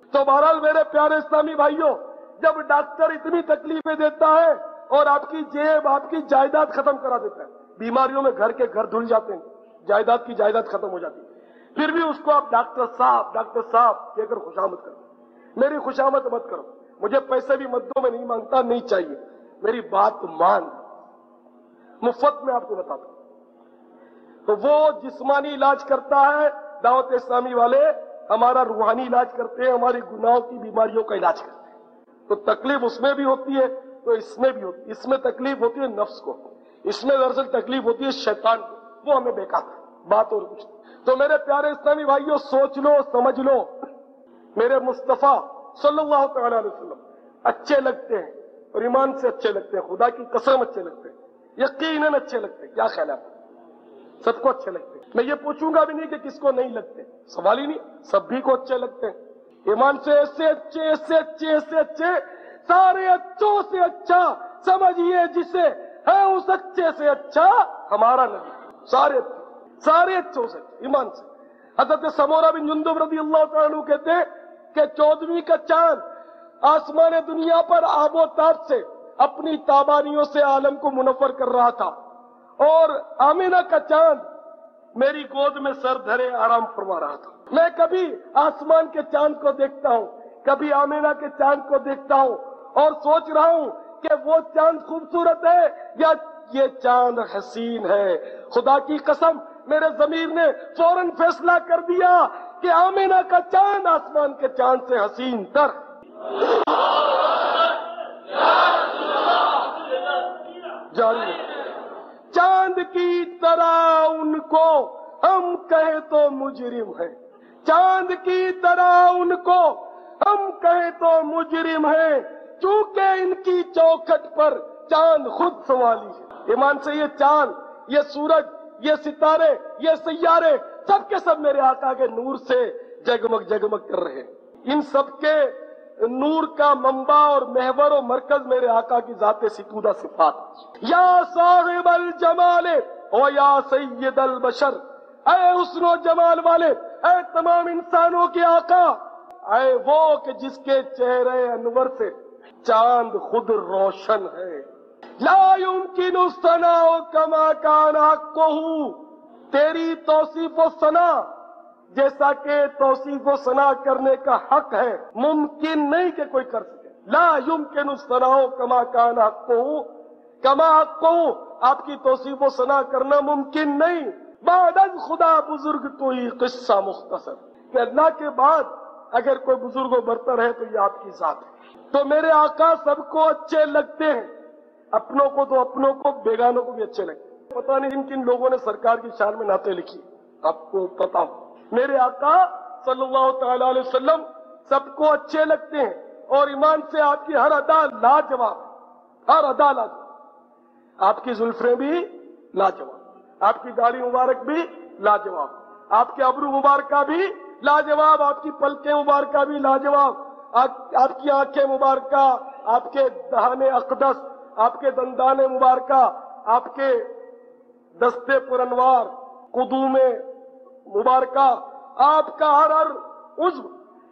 تو بہرحال میرے پیارے اسلامی بھائیوں، جب ڈاکٹر اتنی تکلیفیں دیتا ہے اور آپ کی جیب، آپ کی جائیداد ختم کرا دیتا ہے، بیماریوں میں گھر کے گھر دھل جاتے ہیں، جائیداد کی جائیداد ختم ہو جاتی ہے، پھر بھی اس کو آپ ڈاکٹر صاحب کہہ کر خوشامد کرو، میری خوشامد مت کرو، مجھے پیسے بھی مددوں میں نہیں مانگتا، نہیں چاہیے، میری بات مان، مفت میں آپ کو بتاتا ہوں۔ تو وہ جسمانی علاج کرتا ہے، دعوت اسلامی والے ہمارا روحانی علاج کرتے ہیں، ہماری گناہوں کی بیماریوں کا علاج کرتے ہیں۔ تو تکلیف اس میں بھی ہوتی ہے تو اس میں بھی ہوتی ہے، اس میں تکلیف ہوتی ہے نفس کو، اس میں دراصل تکلیف ہوتی ہے شیطان کو، وہ ہمیں بیکار ہے، بات اور کچھ۔ تو میرے پیارے اسلامی بھائیوں، سوچ لو، سمجھ لو، میرے مصطفیٰ صلی اللہ تعالی علیہ وسلم اچھے لگتے ہیں اور ایمان سے اچھے لگتے ہیں، خدا کی قسم اچھے لگتے ہیں، یقیناً اچھے لگتے ہیں۔ کیا خیال ہے آپ کا؟ سب کو اچھے لگتے ہیں، میں یہ پوچھوں گا بھی نہیں کہ کس کو نہیں لگتے، سوال ہی نہیں، سبھی کو اچھے لگتے ہیں، ایمان سے ایسے اچھے، ایسے اچھے، ایسے اچھے، سارے اچھوں سے اچھا سمجھیے جسے ہے، اس اچھے سے اچھا ہمارا نبی، سارے اچھوں سے، ایمان سے۔ حضرت سمورہ بن جندب رضی اللہ تعالیٰ عنہ کہتے ہیں کہ 14ویں کا چاند آسمان دنیا پر آب و تاب سے اپنی تابانیوں سے عالم کو منور کر رہا تھا، اور آمینہ کا چاند میری گود میں سر دھرے آرام فرما رہا تھا۔ میں کبھی آسمان کے چاند کو دیکھتا ہوں، کبھی آمینہ کے چاند کو دیکھتا ہوں، اور سوچ رہا ہوں کہ وہ چاند خوبصورت ہے یا یہ چاند حسین ہے۔ خدا کی قسم میرے ضمیر نے فوراً فیصلہ کر دیا کہ آمینہ کا چاند آسمان کے چاند سے حسین تر۔ جاری ہے، چاند کی طرح ان کو ہم کہیں تو مجرم ہے، چاند کی طرح ان کو ہم کہیں تو مجرم ہے، چونکہ ان کی چوکھٹ پر چاند خود سوالی ہے۔ ایمان سے یہ چاند، یہ سورج، یہ ستارے، یہ سیارے سب کے سب میرے آقا کے نور سے جگمگ جگمگ کر رہے ہیں۔ ان سب کے نور کا منبع اور محور و مرکز میرے آقا کی ذات ستودہ صفات۔ یا صاحب الجمال و یا سید البشر، اے حسن و جمال والے، اے تمام انسانوں کے آقا، اے وہ کہ جس کے چہرے انور سے چاند خود روشن ہے۔ لا يمکن الثناء کما کان حقہ، تیری توصیف و ثنا جیسا کہ توصیف و ثنا کرنے کا حق ہے ممکن نہیں کہ کوئی کر سکے۔ لا يمکن الثناء کما کان حقہ، کما حقہ، آپ کی توصیف و ثنا کرنا ممکن نہیں۔ بعد از خدا بزرگ تو ہی قصہ مختصر، کہ اللہ کے بعد اگر کوئی بزرگ و برتر ہے تو یہ آپ کی ذات ہے۔ تو میرے آقا سب کو اچھے لگتے ہیں، اپنوں کو تو اپنوں کو، بیگانوں کو بھی اچھے لگتے ہیں۔ پتہ نہیں جن کن لوگوں نے سرکار کی شان میں نعتیں لکھی، آپ کو پتا ہو۔ میرے آقا صلی اللہ تعالی علیہ وسلم سب کو اچھے لگتے ہیں، اور ایمان سے آپ کی ہر ادا لاجواب، ہر ادا لاجواب، آپ کی زلفیں بھی لاجواب، آپ کی داڑھی مبارک بھی لاجواب، آپ کے ابرو مبارکہ بھی لاجواب، آپ کی پلکیں مبارکہ بھی لاجواب، آپ کی آنکھیں مبارکہ، آپ کے دہان اقدس، آپ کے دندان مبارکہ، آپ کے دستے پر انوار، قدوم مبارکہ، آپ کا ہر عضو،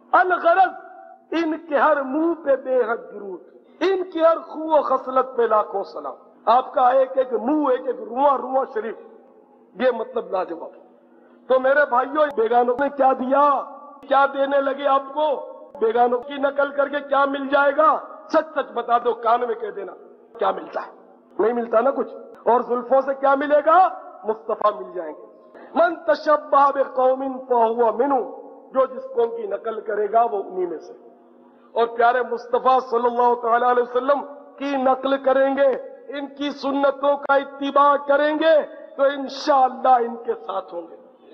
الغرض ان کے ہر منہ پہ بے حد درود، ان کی ہر خو و خصلت پہ لاکھوں سلام، آپ کا ایک ایک منہ، ایک ایک رواں شریف، یہ مطلب لاجواب۔ تو میرے بھائیوں، بیگانوں نے کیا دیا، کیا دینے لگے آپ کو؟ بیگانوں کی نقل کر کے کیا مل جائے گا؟ سچ سچ بتا دو، کان میں کہہ دینا کیا ملتا ہے، نہیں ملتا نا کچھ۔ اور زلفوں سے کیا ملے گا؟ مصطفیٰ مل جائیں گے۔ من تشبہ بقوم فہو منہم، جو جس قوم کی نقل کرے گا وہ انہی میں سے۔ اور پیارے مصطفیٰ صلی اللہ تعالی علیہ وسلم کی نقل کریں گے، ان کی سنتوں کا اتباع کریں گے تو انشاءاللہ ان کے ساتھ ہوں گے،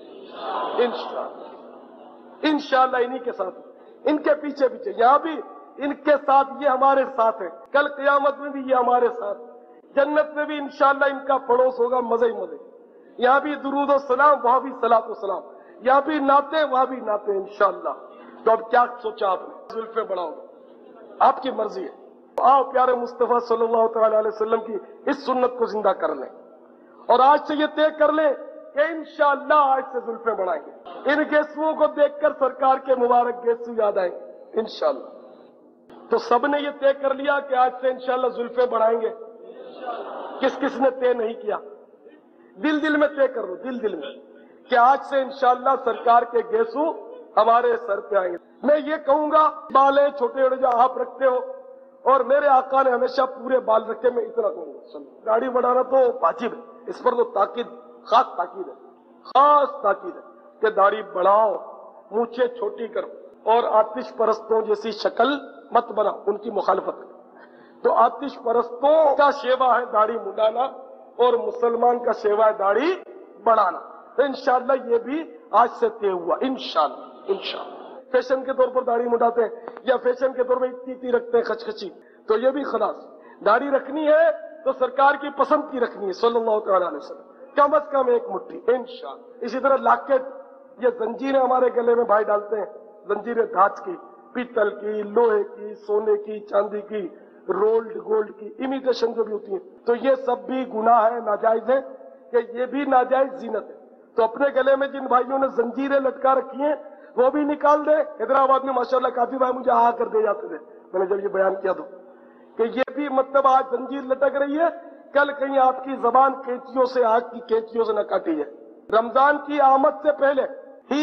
انشاءاللہ انہی کے ساتھ، ان کے پیچھے پیچھے، یہاں بھی ان کے ساتھ، یہ ہمارے ساتھ ہے، کل قیامت میں بھی یہ ہمارے ساتھ، جنت میں بھی انشاءاللہ ان کا پڑوس ہوگا، مزے ہی مزے، یہاں بھی درود و سلام، وہاں بھی صلاۃ و سلام، یہاں بھی نعتیں، وہاں بھی نعتیں انشاءاللہ۔ تو اب کیا سوچا آپ نے؟ زلفیں بڑھاؤ، آپ کی مرضی ہے، آؤ پیارے مصطفیٰ صلی اللہ تعالی علیہ وسلم کی اس سنت کو زندہ کر لیں، اور آج سے یہ طے کر لیں کہ انشاءاللہ آج سے زلفیں بڑھائیں گے۔ ان گیسوؤں کو دیکھ کر سرکار کے مبارک گیسو یاد آئیں گے انشاءاللہ۔ تو سب نے یہ طے کر لیا کہ آج سے انشاءاللہ زلفیں بڑھائیں گے؟ کس کس نے طے نہیں کیا؟ دل دل میں طے کر لو، دل دل میں، کہ آج سے انشاءاللہ سرکار کے گیسو ہمارے سر پہ آئیں گے۔ میں یہ کہوں گا، بال ہیں چھوٹے چھوٹے جو آپ رکھتے ہو، اور میرے آقا نے ہمیشہ پورے بال رکھے، میں اتنا کہوں گا، داڑھی بڑھانا تو واجب ہے، اس پر تو تاکید، خاص تاکید ہے کہ داڑھی بڑھاؤ، مونچھیں چھوٹی کرو، اور آتش پرستوں جیسی شکل مت بناؤ، ان کی مخالفت کرو۔ تو آتش پرستوں کا شیوا ہے داڑھی مڈانا، اور مسلمان کا شیوا ہے داڑھی بڑھانا۔ تو انشاءاللہ یہ بھی آج سے طے ہوا، انشاءاللہ۔ فیشن کے طور پر داڑھی مڈاتے ہیں، یا فیشن کے طور پر اتنی رکھتے ہیں خچخچی، تو یہ بھی خلاص۔ داڑھی رکھنی ہے تو سرکار کی پسند کی رکھنی ہے صلی اللہ تعالی علیہ وسلم، کم از کم ایک مٹھی انشاءاللہ۔ اسی طرح لاکٹ، یہ زنجیریں ہمارے گلے میں بھائی ڈالتے ہیں، زنجیریں دھات کی، پیتل کی، لوہے کی، سونے کی، چاندی کی، رولڈ گولڈ کی، امیٹیشن جو بھی ہوتی ہیں، تو یہ سب بھی گناہ ہے، ناجائز ہے، کہ یہ بھی ناجائز زینت ہے۔ تو اپنے گلے میں جن بھائیوں نے زنجیریں لٹکا رکھی ہیں وہ بھی نکال دے۔ حیدرآباد میں ماشاءاللہ کافی بھائی مجھے آ کر دے جاتے تھے، میں نے جب یہ بیان کیا تو، کہ یہ بھی مطلب آج زنجیر لٹک رہی ہے، کل کہیں آپ کی زبان کینچیوں سے، آگ کی کینچیوں سے نہ کاٹی ہے۔ رمضان کی آمد سے پہلے ہی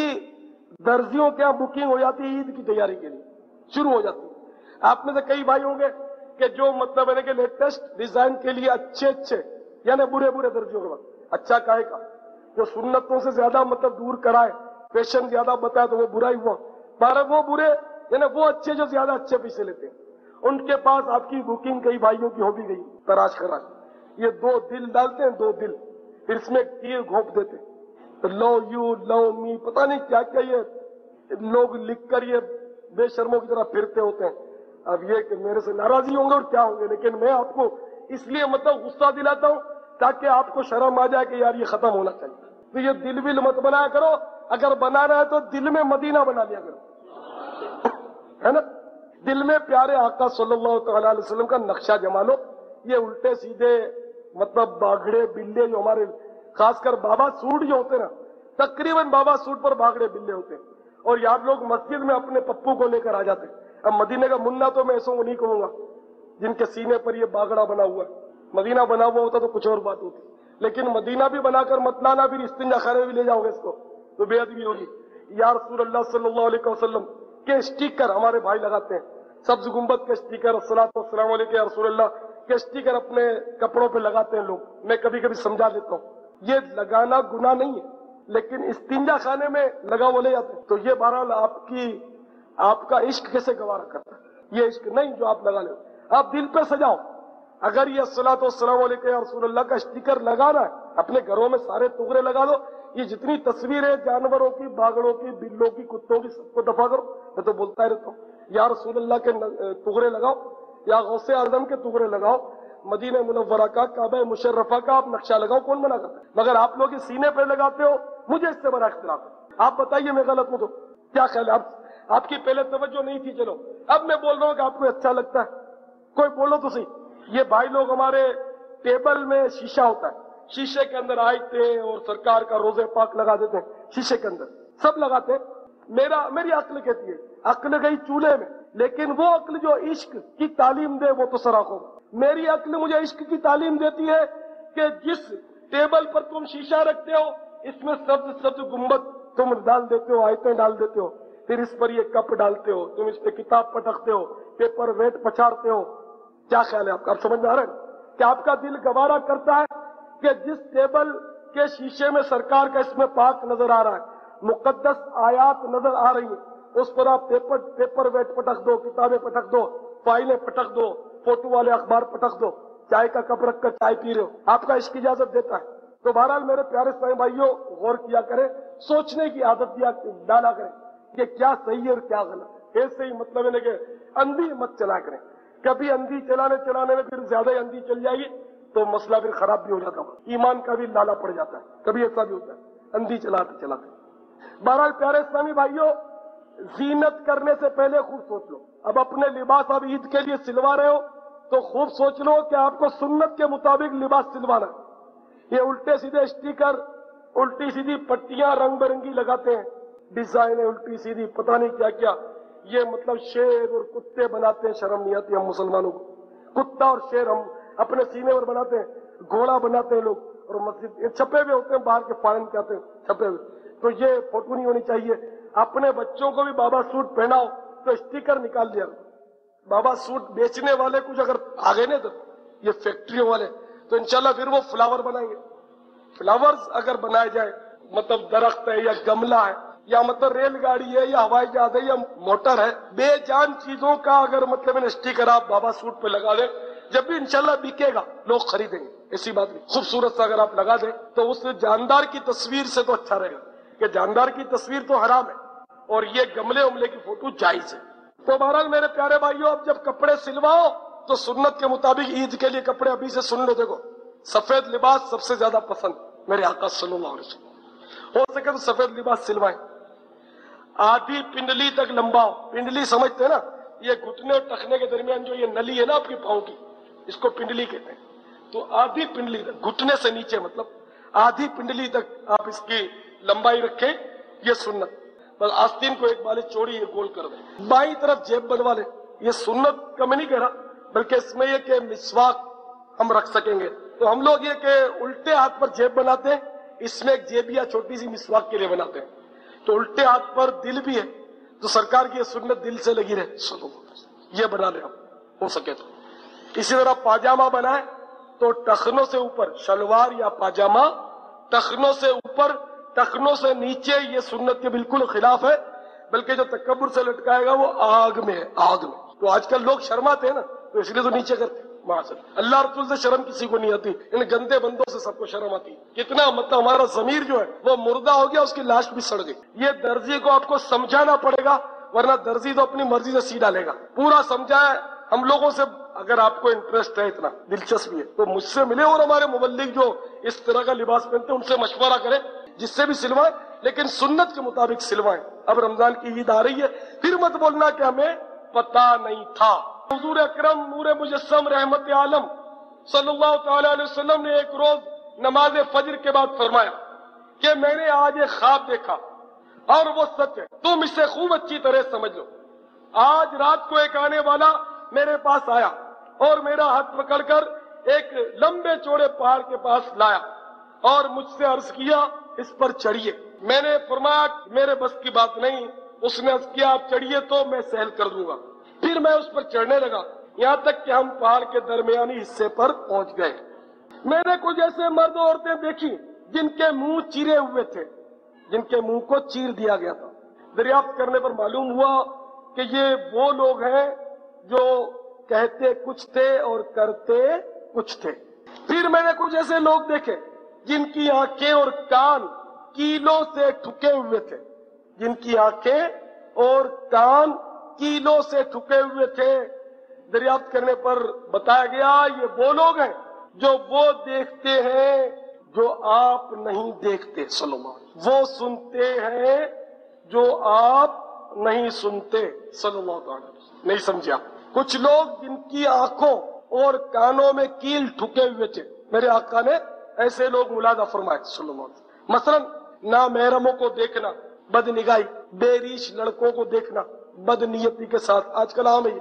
درزیوں کے یہاں بکنگ ہو جاتی ہے عید کی تیاری کے لیے، شروع ہو جاتی ہے۔ آپ میں سے کئی بھائی ہوں گے کہ جو مطلب ہے کہ لیٹسٹ ڈیزائن کے لیے اچھے یعنی برے درزیوں کے بعد اچھا کہے کا، جو سنتوں سے زیادہ مطلب دور کرائے، فیشن زیادہ بتائے تو وہ برا ہی ہوا، پر وہ برے یعنی وہ اچھے جو زیادہ اچھے پیسے لیتے ہیں، ان کے پاس آپ کی بکنگ کئی بھائیوں کی ہو بھی گئی، تراش کرا یہ 2 دل ڈالتے ہیں، 2 دل، پھر اس میں ایک تیر گھونپ دیتے ہیں، لو یو لو می، پتہ نہیں کیا کیا یہ لوگ لکھ کر یہ بے شرموں کی طرح پھرتے ہوتے ہیں۔ اب یہ کہ میرے سے ناراضی ہوں گے اور کیا ہوں گے، لیکن میں آپ کو اس لیے مطلب غصہ دلاتا ہوں تاکہ آپ کو شرم آ جائے کہ یار یہ ختم ہونا چاہیے۔ تو یہ دل ول مت بنایا کرو، اگر بنانا ہے تو دل میں مدینہ بنا لیا کرو، ہے نا، دل میں پیارے آقا صلی اللہ تعالی علیہ وسلم کا نقشہ جما لو۔ یہ الٹے سیدھے مطلب باگڑے بلے جو ہمارے خاص کر بابا سوٹ جو ہوتے ہیں نا، تقریباً بابا سوٹ پر باگڑے بلے ہوتے ہیں، اور یار لوگ مسجد میں اپنے پپو کو لے کر آ جاتے ہیں۔ اب مدینے کا منا تو میں ایسوں کو نہیں کہوں گا جن کے سینے پر یہ باگڑا بنا ہوا ہے، مدینہ بنا ہوا ہوتا تو کچھ اور بات ہوتی، لیکن مدینہ بھی بنا کر مت لانا، پھر استنجا خانے بھی لے جاؤ گے اس کو تو بے ادبی ہوگی۔ یا رسول اللہ صلی اللہ علیہ وسلم کے اسٹیکر ہمارے بھائی لگاتے ہیں، سبز گنبد کے اسٹیکر، الصلوۃ والسلام علیک یا رسول اللہ کے اسٹیکر اپنے کپڑوں پہ لگاتے ہیں لوگ، میں کبھی کبھی سمجھا دیتا ہوں یہ لگانا گناہ نہیں ہے، لیکن استنجا خانے میں لگا وہ لے جاتے ہیں، تو یہ بہرحال آپ کا عشق کیسے گوارا کرتا ہے، یہ عشق نہیں جو آپ لگا لیں، آپ دل پہ سجاؤ۔ اگر یہ الصلوۃ والسلام علیک یا رسول اللہ کا اسٹیکر لگانا ہے، اپنے گھروں میں سارے ٹکڑے لگا دو، یہ جتنی تصویریں جانوروں کی، باگڑوں کی، بلوں کی، کتوں کی، سب کو دفع کرو۔ میں تو بولتا ہی رہتا ہوں یا رسول اللہ کے ٹکڑے لگاؤ، یا غوث اعظم کے ٹکڑے لگاؤ، مدینہ منورہ کا، کعبہ مشرفہ کا آپ نقشہ لگاؤ، کون منع کرتا ہے؟ مگر آپ لوگ اس سینے پہ لگاتے ہو، مجھے اس سے بڑا اختلاف ہے۔ آپ بتائیے میں غلط ہوں تو کیا خیال ہے؟ آپ کی پہلے توجہ نہیں تھی، چلو اب میں بول رہا ہوں کہ آپ کو اچھا لگتا ہے، کوئی بولو تو صحیح۔ یہ بھائی لوگ ہمارے ٹیبل میں شیشہ ہوتا ہے، شیشے کے اندر آئے اور سرکار کا روزے پاک لگا دیتے ہیں، شیشے کے اندر سب لگاتے ہیں۔ میری عقل کہتی ہے عقل گئی چولہے میں، لیکن وہ عقل جو عشق کی تعلیم دے وہ تو سراخوں میں۔ میری عقل مجھے عشق کی تعلیم دیتی ہے کہ جس ٹیبل پر تم شیشہ رکھتے ہو اس میں سبز گنبد تم ڈال دیتے ہو، آیتیں ڈال دیتے ہو، پھر اس پر یہ کپ ڈالتے ہو، تم اس پہ کتاب پٹکتے ہو، پیپر ویٹ پچھاڑتے ہو۔ کیا خیال ہے آپ کا؟ آپ سمجھ میں آ رہا ہے کہ آپ کا دل گوارا کرتا ہے کہ جس ٹیبل کے شیشے میں سرکار کا اسم پاک نظر آ رہا ہے، مقدس آیات نظر آ رہی ہیں، اس پر آپ پیپر ویٹ پٹک دو، کتابیں پٹک دو، فائلیں پٹک دو، فوٹو والے اخبار پٹک دو، چائے کا کپ رکھ کر چائے پی رہے ہو، آپ کا عشق اجازت دیتا ہے؟ تو بہرحال میرے پیارے اسلامی بھائیوں غور کیا کریں، سوچنے کی عادت ڈالا کریں کہ کیا صحیح ہے اور کیا غلط۔ ایسے ہی مطلب ہے کہ اندھی مت چلا کریں، کبھی اندھی چلانے میں پھر زیادہ ہی اندھی چل جائے گی تو مسئلہ پھر خراب بھی ہو جاتا ہے، ایمان کا بھی لالا پڑ جاتا ہے، کبھی ایسا بھی ہوتا ہے اندھی چلاتے۔ بہرحال پیارے اسلامی بھائیوں، زینت کرنے سے پہلے خوب سوچ لو، اب اپنے لباس اب عید کے لیے سلوا رہے ہو تو خوب سوچ لو کہ آپ کو سنت کے مطابق لباس سلوانا ہے۔ یہ الٹے سیدھے اسٹیکر، الٹی سیدھی پٹیاں رنگ برنگی لگاتے ہیں، ڈیزائن الٹی سیدھی پتہ نہیں کیا کیا، یہ مطلب شیر اور کتے بناتے ہیں، شرم نہیں آتی ہم مسلمانوں کو؟ کتا اور شیر ہم اپنے سینے پر بناتے ہیں، گھوڑا بناتے ہیں لوگ، اور مسجد یہ چھپے ہوئے ہوتے ہیں، باہر کے فارن کے آتے ہیں چھپے ہوئے. تو یہ فوٹو نہیں ہونی چاہیے. اپنے بچوں کو بھی بابا سوٹ پہناؤ تو اسٹیکر نکال دیا. بابا سوٹ بیچنے والے کچھ اگر آگے نہیں تو یہ فیکٹریوں والے تو انشاءاللہ پھر وہ فلاور بنائیں گے. فلاورز اگر بنائے جائے، مطلب درخت ہے یا گملہ ہے یا مطلب ریل گاڑی ہے یا ہوائی جہاز ہے یا موٹر ہے، بے جان چیزوں کا اگر مطلب اسٹیکر آپ بابا سوٹ پہ لگا دیں، جب بھی انشاءاللہ بکے گا لوگ خریدیں گے. ایسی بات نہیں. خوبصورت سا اگر آپ لگا دیں تو اس جاندار کی تصویر سے تو اچھا رہے گا کہ جاندار کی تصویر تو حرام ہے اور یہ گملے وملے کی فوٹو جائز ہے. تو بہرحال میرے پیارے بھائیوں، اب جب کپڑے سلواؤ تو سنت کے مطابق عید کے لیے کپڑے ابھی سے سن لو. دیکھو سفید لباس سب سے زیادہ پسند میرے آقا صلی اللہ علیہ وسلم. ہو سکے تو سفید لباس سلوائیں. آدھی پنڈلی تک لمبا ہو. پنڈلی سمجھتے ہیں نا، یہ گھٹنے اور ٹخنے کے درمیان جو یہ نلی ہے نا آپ کی پاؤں کی، اس کو پنڈلی کہتے ہیں. تو آدھی پنڈلی تک، گھٹنے سے نیچے مطلب آدھی پنڈلی تک آپ اس کی لمبائی رکھیں. یہ سنت. بس آستین کو ایک بالے چوڑی یہ گول کر دیں. بائیں طرف جیب بنوا لیں. یہ سنت کا میں نہیں کہہ رہا، بلکہ اس میں یہ کہ مسواک ہم رکھ سکیں گے. تو ہم لوگ یہ کہ الٹے ہاتھ پر جیب بناتے ہیں، اس میں ایک جیبیا چھوٹی سی مسواک کے لیے بناتے ہیں. تو الٹے ہاتھ پر دل بھی ہے، تو سرکار کی یہ سنت دل سے لگی رہے. یہ بنا لیں ہم ہو سکے تو. اسی طرح پاجامہ بنائیں تو ٹخنوں سے اوپر، شلوار یا پاجامہ ٹخنوں سے اوپر ٹخنوں سے نیچے، یہ سنت کے بالکل خلاف ہے. بلکہ جو تکبر سے لٹکائے گا وہ آگ میں ہے، آگ میں. تو آج کل لوگ شرماتے ہیں نا، تو اس لیے تو نیچے کرتے ہیں. اللہ رسول سے شرم کسی کو نہیں آتی، ان گندے بندوں سے سب کو شرم آتی. کتنا مطلب ہمارا ضمیر جو ہے وہ مردہ ہو گیا، اس کی لاش بھی سڑ گئی. یہ درزی کو آپ کو سمجھانا پڑے گا، ورنہ درزی تو اپنی مرضی سے سی ڈالے گا. پورا سمجھائے. ہم لوگوں سے اگر آپ کو انٹرسٹ ہے، اتنا دلچسپی ہے، تو مجھ سے ملے اور ہمارے مبلغ جو اس طرح کا لباس پہنتے ہیں ان سے مشورہ کریں، جس سے بھی سلوائیں لیکن سنت کے مطابق سلوائیں. اب رمضان کی عید آ رہی ہے، پھر مت بولنا کہ ہمیں پتا نہیں تھا. حضور اکرم نور مجسم رحمت عالم صلی اللہ تعالی علیہ وسلم نے ایک روز نماز فجر کے بعد فرمایا کہ میں نے آج ایک خواب دیکھا اور وہ سچ ہے، تم اسے خوب اچھی طرح سمجھ لو. آج رات کو ایک آنے والا میرے پاس آیا اور میرا ہاتھ پکڑ کر ایک لمبے چوڑے پہاڑ کے پاس لایا اور مجھ سے عرض کیا اس پر چڑھیے. میں نے فرمایا میرے بس کی بات نہیں. اس نے عرض کیا آپ چڑھیے تو میں سہل کر دوں گا. پھر میں اس پر چڑھنے لگا یہاں تک کہ ہم پہاڑ کے درمیانی حصے پر پہنچ گئے. میں نے کچھ ایسے مرد و عورتیں دیکھی جن کے منہ چیرے ہوئے تھے، جن کے منہ کو چیر دیا گیا تھا. دریافت کرنے پر معلوم ہوا کہ یہ وہ لوگ ہیں جو کہتے کچھ تھے اور کرتے کچھ تھے. پھر میں نے کچھ ایسے لوگ دیکھے جن کی آنکھیں اور کان کیلوں سے ٹھکے ہوئے تھے، جن کی آنکھیں اور کان کیلوں سے ٹھکے ہوئے تھے. دریافت کرنے پر بتایا گیا یہ وہ لوگ ہیں جو وہ دیکھتے ہیں جو آپ نہیں دیکھتے. صلی اللہ علیہ وسلم. وہ سنتے ہیں جو آپ نہیں سنتے. صلی اللہ تعالی علیہ وسلم. نہیں سمجھا. کچھ لوگ جن کی آنکھوں اور کانوں میں کیل ٹھکے ہوئے تھے، میرے آقا نے ایسے لوگ ملاحظہ فرمائے صلی اللہ علیہ وسلم. مثلا نامحرموں کو دیکھنا، بد نگاہی، بے ریش لڑکوں کو دیکھنا بد نیتی کے ساتھ. آج کل عام ہے.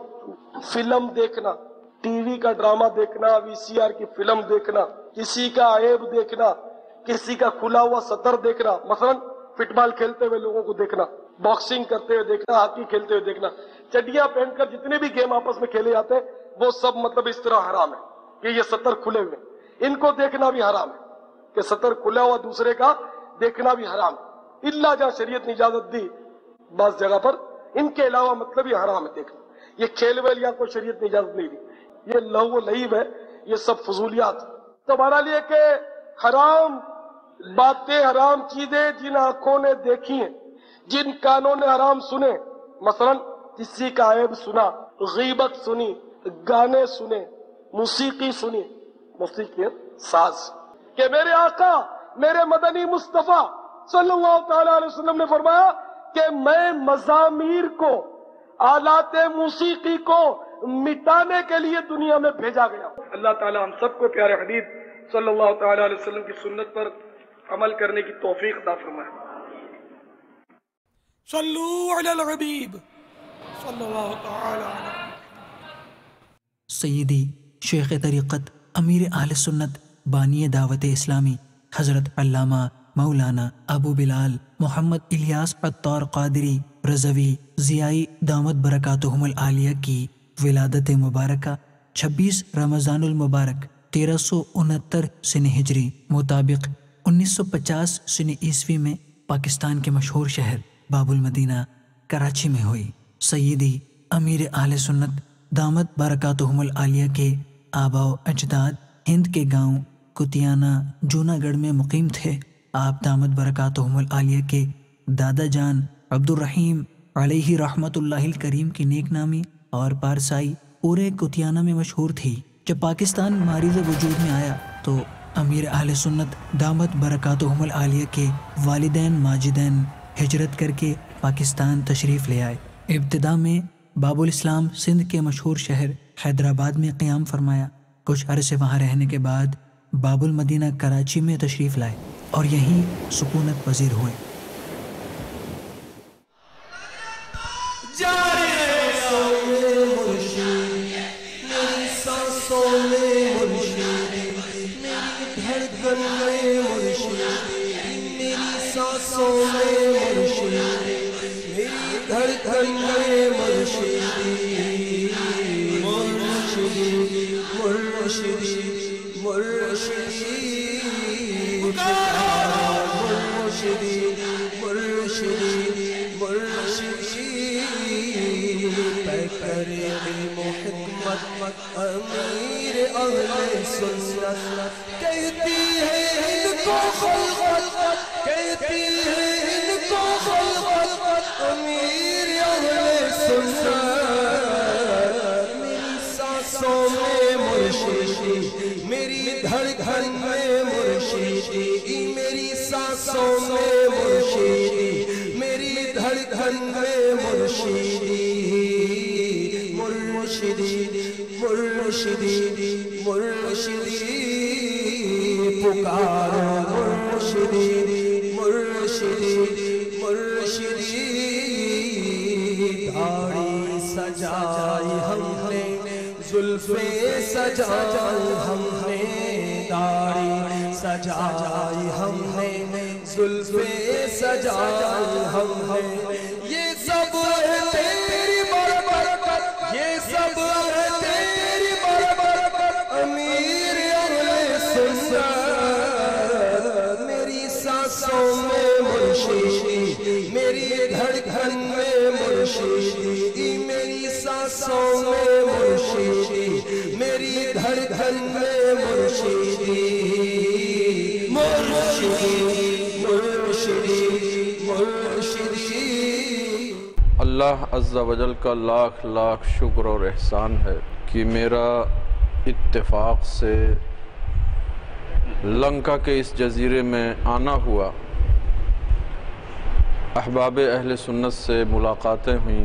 فلم دیکھنا، ٹی وی کا ڈرامہ دیکھنا، وی سی آر کی فلم دیکھنا، کسی کا عیب دیکھنا، کسی کا کھلا ہوا سطر دیکھنا. مثلا فٹ بال کھیلتے ہوئے لوگوں کو دیکھنا، باکسنگ کرتے ہوئے دیکھنا، ہاکی کھیلتے ہوئے دیکھنا. چڈیاں پہن کر جتنے بھی گیم آپس میں کھیلے جاتے ہیں وہ سب مطلب اس طرح حرام ہے کہ یہ سطر کھلے ہوئے. ان کو دیکھنا بھی حرام ہے کہ سطر کھلا ہوا دوسرے کا دیکھنا بھی حرام ہے، الا جہاں شریعت نے اجازت دی بعض جگہ پر. ان کے علاوہ مطلب یہ حرام ہے دیکھنا. یہ کھیل ویل یا کوئی شریعت نے اجازت نہیں دی. یہ لہو و لعب ہے، یہ سب فضولیات. تو بہرحال یہ کہ حرام باتیں، حرام چیزیں جن آنکھوں نے دیکھی ہیں، جن کانوں نے حرام سنے، مثلا کسی کا عیب سنا، غیبت سنی، گانے سنے، موسیقی سنی. موسیقی ساز کہ میرے آقا میرے مدنی مصطفیٰ صلی اللہ تعالی علیہ وسلم نے فرمایا کہ میں مزامیر کو، آلات موسیقی کو مٹانے کے لیے دنیا میں بھیجا گیا. اللہ تعالی ہم سب کو پیارے حبیب صلی اللہ تعالی علیہ وسلم کی سنت پر عمل کرنے کی توفیق عطا فرمائے. صلو علی الحبیب صلی اللہ تعالی علیہ. سیدی شیخ طریقت امیر اہل سنت بانی دعوت اسلامی حضرت علامہ مولانا ابو بلال محمد الیاس عطار قادری رضوی ضیائی دامت برکاتہم العالیہ کی ولادت مبارکہ 26 رمضان المبارک 1369 سن ہجری مطابق 1950 سن عیسوی میں پاکستان کے مشہور شہر باب المدینہ کراچی میں ہوئی. سیدی امیر اہل سنت دامت برکاتہم العالیہ کے آبا و اجداد ہند کے گاؤں کتیانہ جوناگڑھ میں مقیم تھے. آپ دامت برکاتہم العالیہ کے دادا جان عبد الرحیم علیہ رحمت اللہ الکریم کی نیک نامی اور پارسائی پورے کتیانہ میں مشہور تھی. جب پاکستان مارز وجود میں آیا تو امیر اہل سنت دامت برکاتہم العالیہ کے والدین ماجدین ہجرت کر کے پاکستان تشریف لے آئے. ابتدا میں باب الاسلام سندھ کے مشہور شہر حیدرآباد میں قیام فرمایا. کچھ عرصے وہاں رہنے کے بعد باب المدینہ کراچی میں تشریف لائے اور یہیں سکونت پذیر ہوئے. امیر اہل سنت کہتی ہے ان کو خلقت، کہتی ہے ان کو خلقت. امیر اہل سنت میری سانسوں میں مرشدی، میری دھڑکن میں مرشدی، میری سانسوں میں مرشدی، میری دھڑکن میں مرشدی. مرشدی مرشدی پکار، مرشدی مرشدی مرشدی. داڑھی سجائی ہم نے، زلفیں سجائی ہم نے، داڑھی سجائی ہم نے، زلفیں سجائی ہم نے. یہ سب ہے تیری برکت، یہ سب ہے تیری برکت. امیر اہل سنت میری سانسوں میں مرشدی، میری دھڑکن میں مرشدی، میری سانسوں میں مرشدی، میری دھڑکن میں مرشدی. مرشدی مرشدی مرشدی. اللہ عز و جل کا لاکھ لاکھ شکر اور احسان ہے کہ میرا اتفاق سے لنکا کے اس جزیرے میں آنا ہوا. احباب اہل سنت سے ملاقاتیں ہوئیں.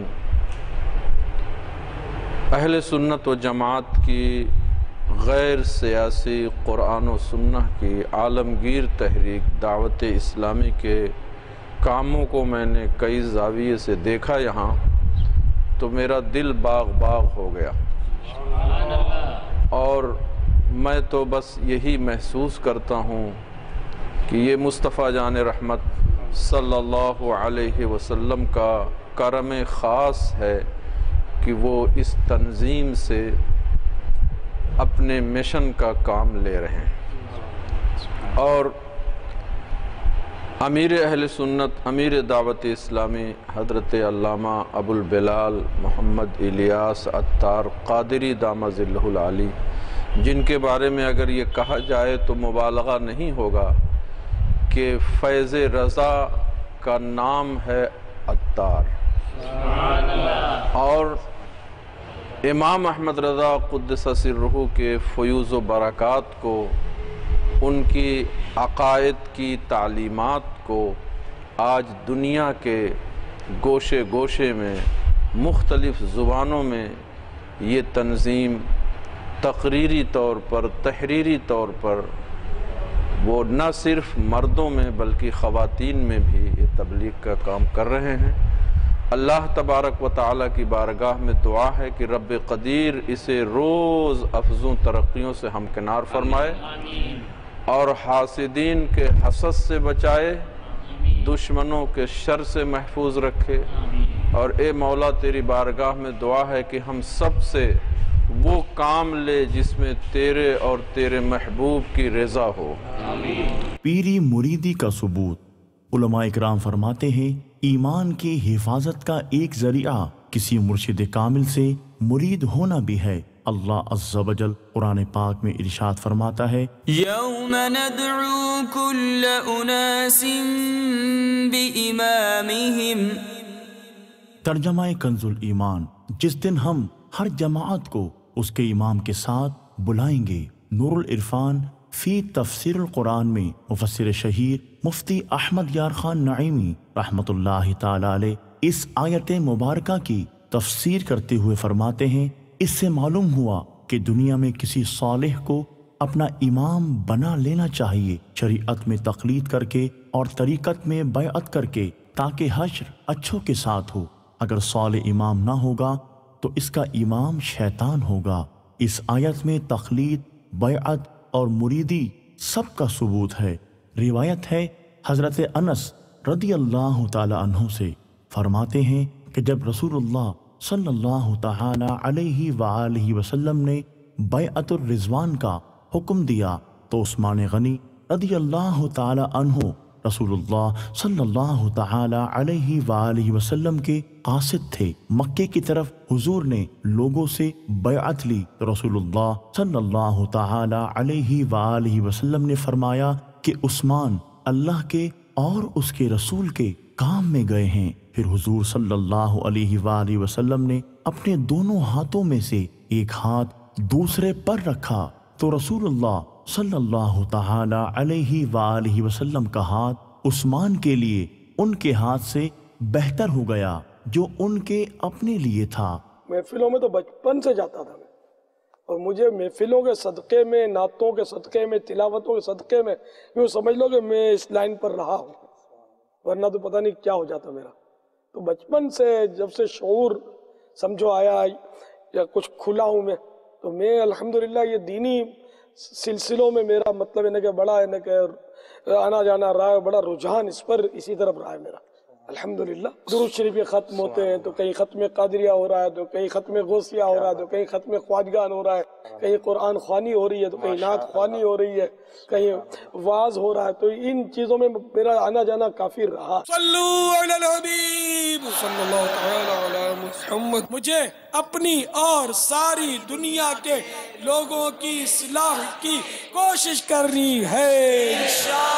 اہل سنت و جماعت کی غیر سیاسی قرآن و سنہ کی عالمگیر تحریک دعوت اسلامی کے کاموں کو میں نے کئی زاویے سے دیکھا یہاں، تو میرا دل باغ باغ ہو گیا. اور میں تو بس یہی محسوس کرتا ہوں کہ یہ مصطفیٰ جان رحمت صلی اللہ علیہ وسلم کا کرم خاص ہے کہ وہ اس تنظیم سے اپنے مشن کا کام لے رہے ہیں. اور امیر اہل سنت امیر دعوت اسلامی حضرت علامہ ابو البلال محمد الیاس عطار قادری دامہ ظلہ العالی، جن کے بارے میں اگر یہ کہا جائے تو مبالغہ نہیں ہوگا کہ فیض رضا کا نام ہے عطار. اور امام احمد رضا قدس سرہ کے فیوز و برکات کو، ان کی عقائد کی تعلیمات کو آج دنیا کے گوشے گوشے میں مختلف زبانوں میں یہ تنظیم تقریری طور پر تحریری طور پر وہ نہ صرف مردوں میں بلکہ خواتین میں بھی یہ تبلیغ کا کام کر رہے ہیں. اللہ تبارک و تعالیٰ کی بارگاہ میں دعا ہے کہ رب قدیر اسے روز افزوں ترقیوں سے ہمکنار فرمائے اور حاسدین کے حسد سے بچائے، دشمنوں کے شر سے محفوظ رکھے۔ اور اے مولا تیری بارگاہ میں دعا ہے کہ ہم سب سے وہ کام لے جس میں تیرے اور تیرے محبوب کی رضا ہو۔ پیری مریدی کا ثبوت۔ علماء اکرام فرماتے ہیں ایمان کی حفاظت کا ایک ذریعہ کسی مرشد کامل سے مرید ہونا بھی ہے۔ اللہ عز و جل قرآن پاک میں ارشاد فرماتا ہے یوم ندعو کل اناس بامامہم، ترجمہ کنز الایمان، جس دن ہم ہر جماعت کو اس کے امام کے ساتھ بلائیں گے۔ نور العرفان فی تفسیر القرآن میں مفسر شہیر مفتی احمد یار خان نعیمی رحمۃ اللہ تعالی علیہ اس آیت مبارکہ کی تفسیر کرتے ہوئے فرماتے ہیں اس سے معلوم ہوا کہ دنیا میں کسی صالح کو اپنا امام بنا لینا چاہیے، شریعت میں تقلید کر کے اور طریقت میں بیعت کر کے، تاکہ حشر اچھوں کے ساتھ ہو۔ اگر صالح امام نہ ہوگا تو اس کا امام شیطان ہوگا۔ اس آیت میں تقلید، بیعت اور مریدی سب کا ثبوت ہے۔ روایت ہے حضرت انس رضی اللہ تعالی عنہ سے، فرماتے ہیں کہ جب رسول اللہ صلی اللہ تعالی علیہ وآلہ وسلم نے بیعت الرضوان کا حکم دیا تو عثمان غنی رضی اللہ تعالی عنہ رسول اللہ صلی اللہ تعالی علیہ وآلہ وسلم کے قاصد تھے۔ مکے کی طرف حضور نے لوگوں سے بیعت لی تو رسول اللہ صلی اللہ تعالی علیہ وآلہ وسلم نے فرمایا کہ عثمان اللہ کے اور اس کے رسول کے کام میں گئے ہیں۔ پھر حضور صلی اللہ علیہ وآلہ وسلم نے اپنے دونوں ہاتھوں میں سے ایک ہاتھ دوسرے پر رکھا تو رسول اللہ صلی اللہ تعالی علیہ وآلہ وسلم کا ہاتھ عثمان کے لیے ان کے ہاتھ سے بہتر ہو گیا جو ان کے اپنے لیے تھا۔ محفلوں میں تو بچپن سے جاتا تھا میں، اور مجھے محفلوں کے صدقے میں، نعتوں کے صدقے میں، تلاوتوں کے صدقے میں یوں سمجھ لو کہ میں اس لائن پر رہا ہوں، ورنہ تو پتہ نہیں کیا ہو جاتا میرا۔ تو بچپن سے جب سے شعور سمجھو آیا یا کچھ کھلا ہوں میں، تو میں الحمدللہ یہ دینی سلسلوں میں میرا مطلب ہے کہ بڑا ہے کہ آنا جانا رہا ہے، بڑا رجحان اس پر اسی طرف رہا ہے میرا الحمدللہ۔ درود شریف ختم ہوتے ہیں تو کہیں ختم قادریہ ہو رہا ہے، تو کہیں ختم غوثیہ ہو رہا ہے، تو کہیں ختم خواجگان ہو رہا ہے، کہیں قرآن خوانی ہو رہی ہے، تو کہیں نعت خوانی ہو رہی ہے، کہیں واعظ ہو رہا ہے، تو ان چیزوں میں میرا آنا جانا کافی رہا۔ صلو علی الحبیب صلی اللہ تعالی علی محمد۔ مجھے اپنی اور ساری دنیا کے لوگوں کی اصلاح کی کوشش کرنی ہے۔